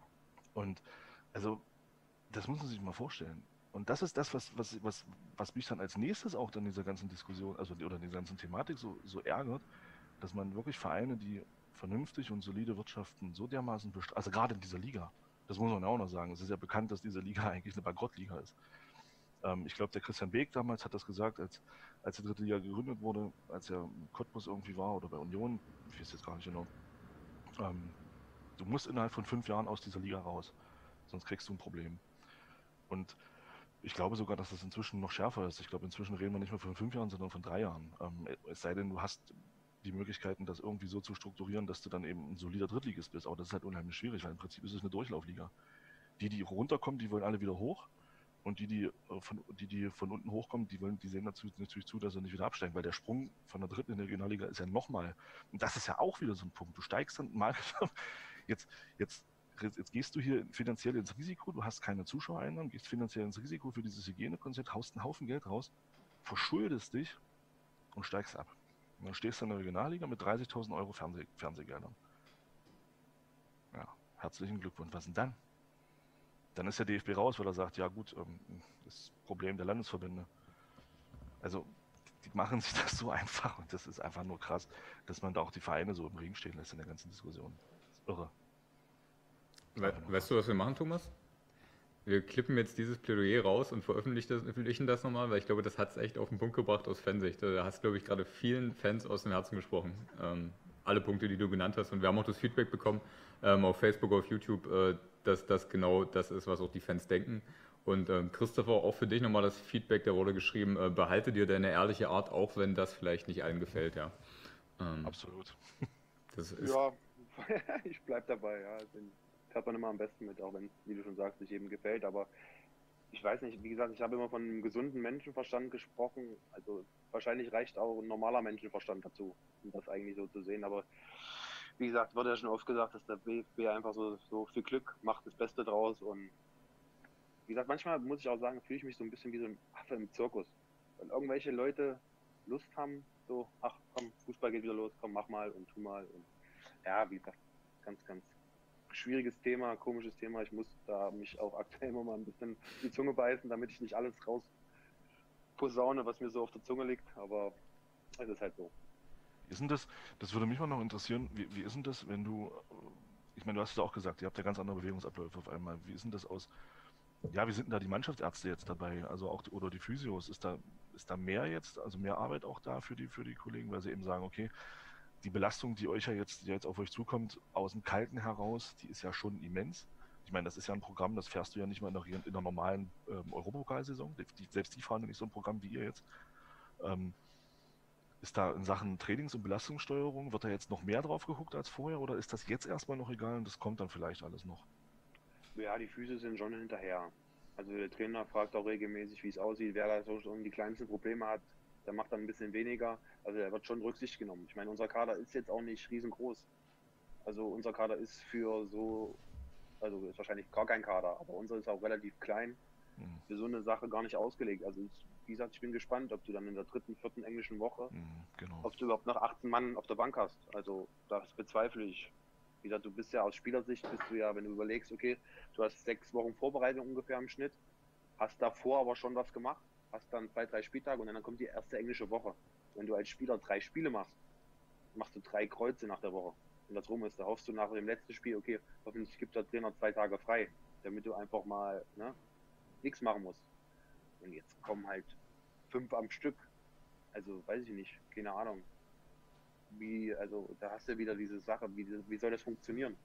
Und also, das muss man sich mal vorstellen. Und das ist das, was, was, was, was mich dann als nächstes auch in dieser ganzen Diskussion, also oder in dieser ganzen Thematik so, so ärgert, dass man wirklich Vereine, die vernünftig und solide wirtschaften, so dermaßen bestraft, also gerade in dieser Liga, das muss man auch noch sagen, es ist ja bekannt, dass diese Liga eigentlich eine Bankrottliga ist. Ähm, ich glaube, der Christian Beek damals hat das gesagt, als, als die dritte Liga gegründet wurde, als er in Cottbus irgendwie war oder bei Union, ich weiß jetzt gar nicht genau, ähm, du musst innerhalb von fünf Jahren aus dieser Liga raus, sonst kriegst du ein Problem. Und ich glaube sogar, dass das inzwischen noch schärfer ist. Ich glaube, inzwischen reden wir nicht mehr von fünf Jahren, sondern von drei Jahren. Ähm, es sei denn, du hast die Möglichkeiten, das irgendwie so zu strukturieren, dass du dann eben ein solider Drittligist bist. Aber das ist halt unheimlich schwierig, weil im Prinzip ist es eine Durchlaufliga. Die, die runterkommen, die wollen alle wieder hoch. Und die, die von, die, die von unten hochkommen, die, wollen, die sehen natürlich, natürlich zu, dass sie nicht wieder absteigen, weil der Sprung von der dritten in der Regionalliga ist ja nochmal. Und das ist ja auch wieder so ein Punkt. Du steigst dann mal, jetzt, jetzt Jetzt gehst du hier finanziell ins Risiko, du hast keine Zuschauereinnahmen, gehst finanziell ins Risiko für dieses Hygienekonzept, haust einen Haufen Geld raus, verschuldest dich und steigst ab. Und dann stehst du in der Regionalliga mit dreißigtausend Euro Fernseh Fernsehgeldern. Ja, herzlichen Glückwunsch. Was denn dann? Dann ist der D F B raus, weil er sagt, ja gut, das Problem der Landesverbände. Also, die machen sich das so einfach und das ist einfach nur krass, dass man da auch die Vereine so im Regen stehen lässt in der ganzen Diskussion. Das ist irre. We weißt du, was wir machen, Thomas? Wir klippen jetzt dieses Plädoyer raus und veröffentlichen das, veröffentlichen das nochmal, weil ich glaube, das hat es echt auf den Punkt gebracht aus Fansicht. Da hast du, glaube ich, gerade vielen Fans aus dem Herzen gesprochen. Ähm, alle Punkte, die du genannt hast. Und wir haben auch das Feedback bekommen ähm, auf Facebook, auf YouTube, äh, dass das genau das ist, was auch die Fans denken. Und ähm, Christopher, auch für dich nochmal das Feedback, da wurde geschrieben, äh, behalte dir deine ehrliche Art, auch wenn das vielleicht nicht allen gefällt. Ja. Ähm, Absolut. Das ist ja, ich bleib dabei, ja. Hört man immer am besten mit, auch wenn es, wie du schon sagst, nicht jedem gefällt, aber ich weiß nicht, wie gesagt, ich habe immer von einem gesunden Menschenverstand gesprochen, also wahrscheinlich reicht auch ein normaler Menschenverstand dazu, um das eigentlich so zu sehen, aber wie gesagt, wurde ja schon oft gesagt, dass der B F B einfach so, so viel Glück macht, das Beste draus und wie gesagt, manchmal muss ich auch sagen, fühle ich mich so ein bisschen wie so ein Affe im Zirkus, wenn irgendwelche Leute Lust haben, so, ach komm, Fußball geht wieder los, komm, mach mal und tu mal und ja, wie gesagt, ganz, ganz schwieriges Thema, komisches Thema. Ich muss da mich auch aktuell immer mal ein bisschen die Zunge beißen, damit ich nicht alles raus posaune, was mir so auf der Zunge liegt. Aber es ist halt so. Wie ist denn das, das würde mich mal noch interessieren, wie, wie ist denn das, wenn du, ich meine, du hast es auch gesagt, ihr habt ja ganz andere Bewegungsabläufe auf einmal. Wie ist denn das aus, ja, wie sind denn da die Mannschaftsärzte jetzt dabei, also auch, oder die Physios, ist da, ist da mehr jetzt, also mehr Arbeit auch da für die, für die Kollegen, weil sie eben sagen, okay, die Belastung, die euch ja jetzt, die jetzt auf euch zukommt, aus dem Kalten heraus, die ist ja schon immens. Ich meine, das ist ja ein Programm, das fährst du ja nicht mal in der, in der normalen ähm, Europapokalsaison. Die, selbst die fahren ja nicht so ein Programm wie ihr jetzt. Ähm, ist da in Sachen Trainings- und Belastungssteuerung, wird da jetzt noch mehr drauf geguckt als vorher oder ist das jetzt erstmal noch egal und das kommt dann vielleicht alles noch? Ja, die Füße sind schon hinterher. Also der Trainer fragt auch regelmäßig, wie es aussieht, wer da so schon die kleinsten Probleme hat, der macht dann ein bisschen weniger. Also er wird schon Rücksicht genommen. Ich meine, unser Kader ist jetzt auch nicht riesengroß. Also unser Kader ist für so, also ist wahrscheinlich gar kein Kader, aber unser ist auch relativ klein, Mhm. für so eine Sache gar nicht ausgelegt. Also ich, wie gesagt, ich bin gespannt, ob du dann in der dritten, vierten englischen Woche, Mhm, genau. ob du überhaupt noch achtzehn Mann auf der Bank hast. Also das bezweifle ich. Wie gesagt, du bist ja aus Spielersicht, bist du ja, wenn du überlegst, okay, du hast sechs Wochen Vorbereitung ungefähr im Schnitt, hast davor aber schon was gemacht, hast dann zwei, drei Spieltage und dann kommt die erste englische Woche. Wenn du als Spieler drei Spiele machst, machst du drei Kreuze nach der Woche. Und das rum ist, da hoffst du nach dem letzten Spiel, okay, hoffentlich gibt der Trainer zwei Tage frei, damit du einfach mal ne, nichts machen musst. Und jetzt kommen halt fünf am Stück. Also weiß ich nicht, keine Ahnung. Wie, also da hast du wieder diese Sache, wie, wie soll das funktionieren?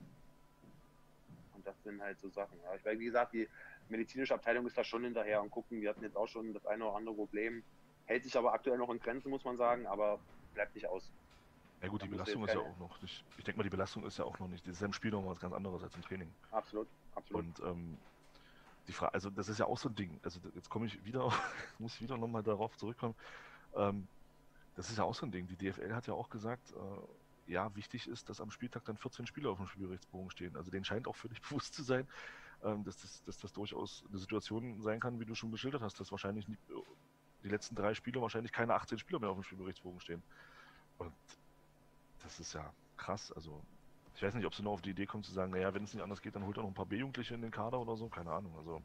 Und das sind halt so Sachen. Ja. Ich weiß, wie gesagt, die medizinische Abteilung ist da schon hinterher und gucken, wir hatten jetzt auch schon das eine oder andere Problem. Hält sich aber aktuell noch in Grenzen, muss man sagen, aber bleibt nicht aus. Ja gut, Da die musst du Belastung jetzt ist ja keine- auch noch nicht. Ich denke mal, die Belastung ist ja auch noch nicht. Das ist ja im Spiel noch mal was ganz anderes als im Training. Absolut, absolut. Und ähm, die Frage, also das ist ja auch so ein Ding. Also jetzt komme ich wieder, muss ich wieder nochmal darauf zurückkommen. Ähm, das ist ja auch so ein Ding. Die D F L hat ja auch gesagt, äh, ja, wichtig ist, dass am Spieltag dann vierzehn Spieler auf dem Spielberichtsbogen stehen. Also denen scheint auch völlig bewusst zu sein, ähm, dass, das, dass das durchaus eine Situation sein kann, wie du schon beschildert hast, dass wahrscheinlich nie, die letzten drei Spiele wahrscheinlich keine achtzehn Spieler mehr auf dem Spielberichtsbogen stehen. Und das ist ja krass. Also ich weiß nicht, ob sie nur auf die Idee kommen zu sagen, naja, wenn es nicht anders geht, dann holt er noch ein paar B-Jugendliche in den Kader oder so. Keine Ahnung. Also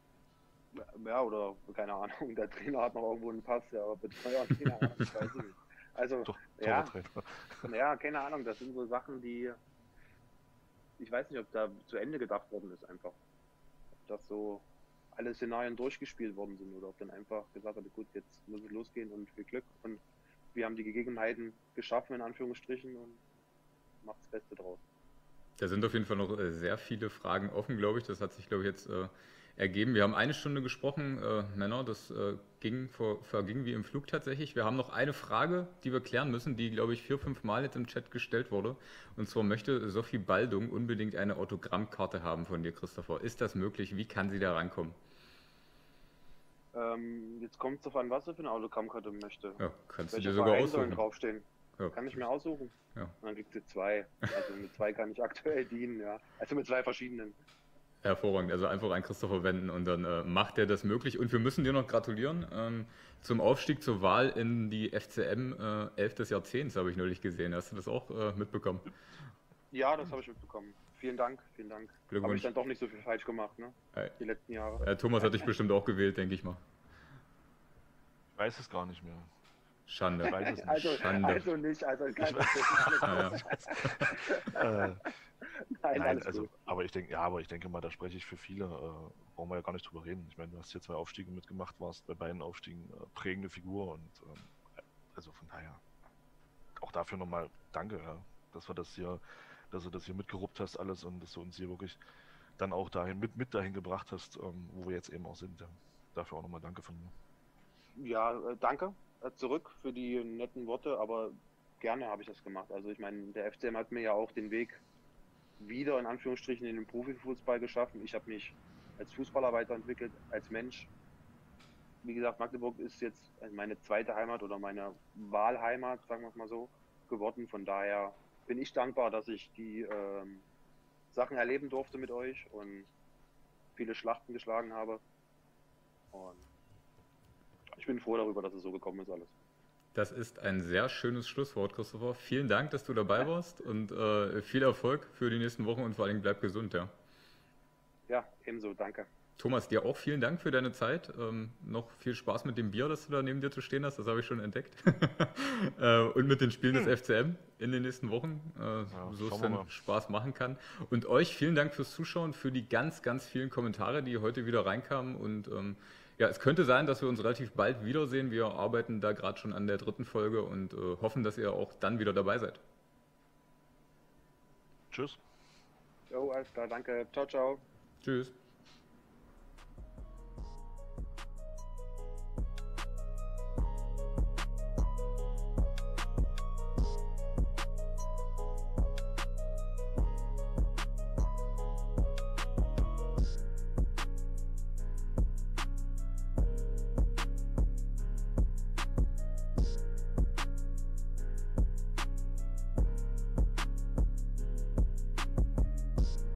Ja, oder keine Ahnung, der Trainer hat noch irgendwo einen Pass, ja, aber Betreuer, keine Ahnung, ich weiß es nicht. Also, Tor- ja, Torwarttrainer. ja, keine Ahnung, das sind so Sachen, die, ich weiß nicht, ob da zu Ende gedacht worden ist einfach. Ob das so alle Szenarien durchgespielt worden sind oder ob dann einfach gesagt wurde, gut, jetzt muss es losgehen und viel Glück und wir haben die Gegebenheiten geschaffen, in Anführungsstrichen, und macht das Beste draus. Da sind auf jeden Fall noch äh, sehr viele Fragen offen, glaube ich. Das hat sich, glaube ich, jetzt äh, ergeben. Wir haben eine Stunde gesprochen, äh, Männer. Das äh, ging vor, verging wie im Flug tatsächlich. Wir haben noch eine Frage, die wir klären müssen, die, glaube ich, vier, fünf Mal jetzt im Chat gestellt wurde. Und zwar möchte Sophie Baldung unbedingt eine Autogrammkarte haben von dir, Christopher. Ist das möglich? Wie kann sie da rankommen? Ähm, jetzt kommt es darauf an, was er für eine Autogrammkarte möchte. Ja, kannst du Welcher dir sogar Verein sollen aussuchen. draufstehen? Ja. Kann ich mir aussuchen. Ja. Und dann kriegt sie zwei. Also mit zwei kann ich aktuell dienen, ja. Also mit zwei verschiedenen. Hervorragend, also einfach an Christopher wenden und dann äh, macht er das möglich. Und wir müssen dir noch gratulieren ähm, zum Aufstieg zur Wahl in die F C M äh, elf des Jahrzehnts, habe ich neulich gesehen. Hast du das auch äh, mitbekommen? Ja, das habe ich mitbekommen. Vielen Dank, vielen Dank. Habe ich Glückwunsch. dann doch nicht so viel falsch gemacht, ne? Äh, Die letzten Jahre. äh, Thomas hat dich bestimmt auch gewählt, denke ich mal. Ich weiß es gar nicht mehr. Schande. Ich weiß es nicht. Also, Schande. also nicht, also kein Ich weiß- Problem. äh, Nein, Nein, alles also, gut. aber ich denke, ja, aber ich denke mal, da spreche ich für viele, äh, brauchen wir ja gar nicht drüber reden. Ich meine, du hast hier zwei Aufstiege mitgemacht, warst bei beiden Aufstiegen äh, prägende Figur und ähm, also von daher auch dafür nochmal danke, ja, dass wir das hier, dass du das hier mitgeruppt hast alles und dass du uns hier wirklich dann auch dahin mit, mit dahin gebracht hast, ähm, wo wir jetzt eben auch sind. Ja. Dafür auch nochmal danke von mir. Ja, äh, danke äh, zurück für die netten Worte, aber gerne habe ich das gemacht. Also ich meine, der F C M hat mir ja auch den Weg wieder in Anführungsstrichen in den Profifußball geschaffen. Ich habe mich als Fußballer weiterentwickelt, als Mensch. Wie gesagt, Magdeburg ist jetzt meine zweite Heimat oder meine Wahlheimat, sagen wir es mal so, geworden. Von daher bin ich dankbar, dass ich die ähm, Sachen erleben durfte mit euch und viele Schlachten geschlagen habe. Und ich bin froh darüber, dass es so gekommen ist alles. Das ist ein sehr schönes Schlusswort, Christopher. Vielen Dank, dass du dabei warst und äh, viel Erfolg für die nächsten Wochen und vor allem bleib gesund, ja. Ja, ebenso, danke. Thomas, dir auch vielen Dank für deine Zeit. Ähm, noch viel Spaß mit dem Bier, das du da neben dir zu stehen hast, das habe ich schon entdeckt. äh, und mit den Spielen des F C M in den nächsten Wochen, äh, Ja, so es schauen wir dann mal. Spaß machen kann. Und euch vielen Dank fürs Zuschauen, für die ganz, ganz vielen Kommentare, die heute wieder reinkamen. Und ähm, ja, es könnte sein, dass wir uns relativ bald wiedersehen. Wir arbeiten da gerade schon an der dritten Folge und äh, hoffen, dass ihr auch dann wieder dabei seid. Tschüss. Jo, alles klar, danke. Ciao, ciao. Tschüss.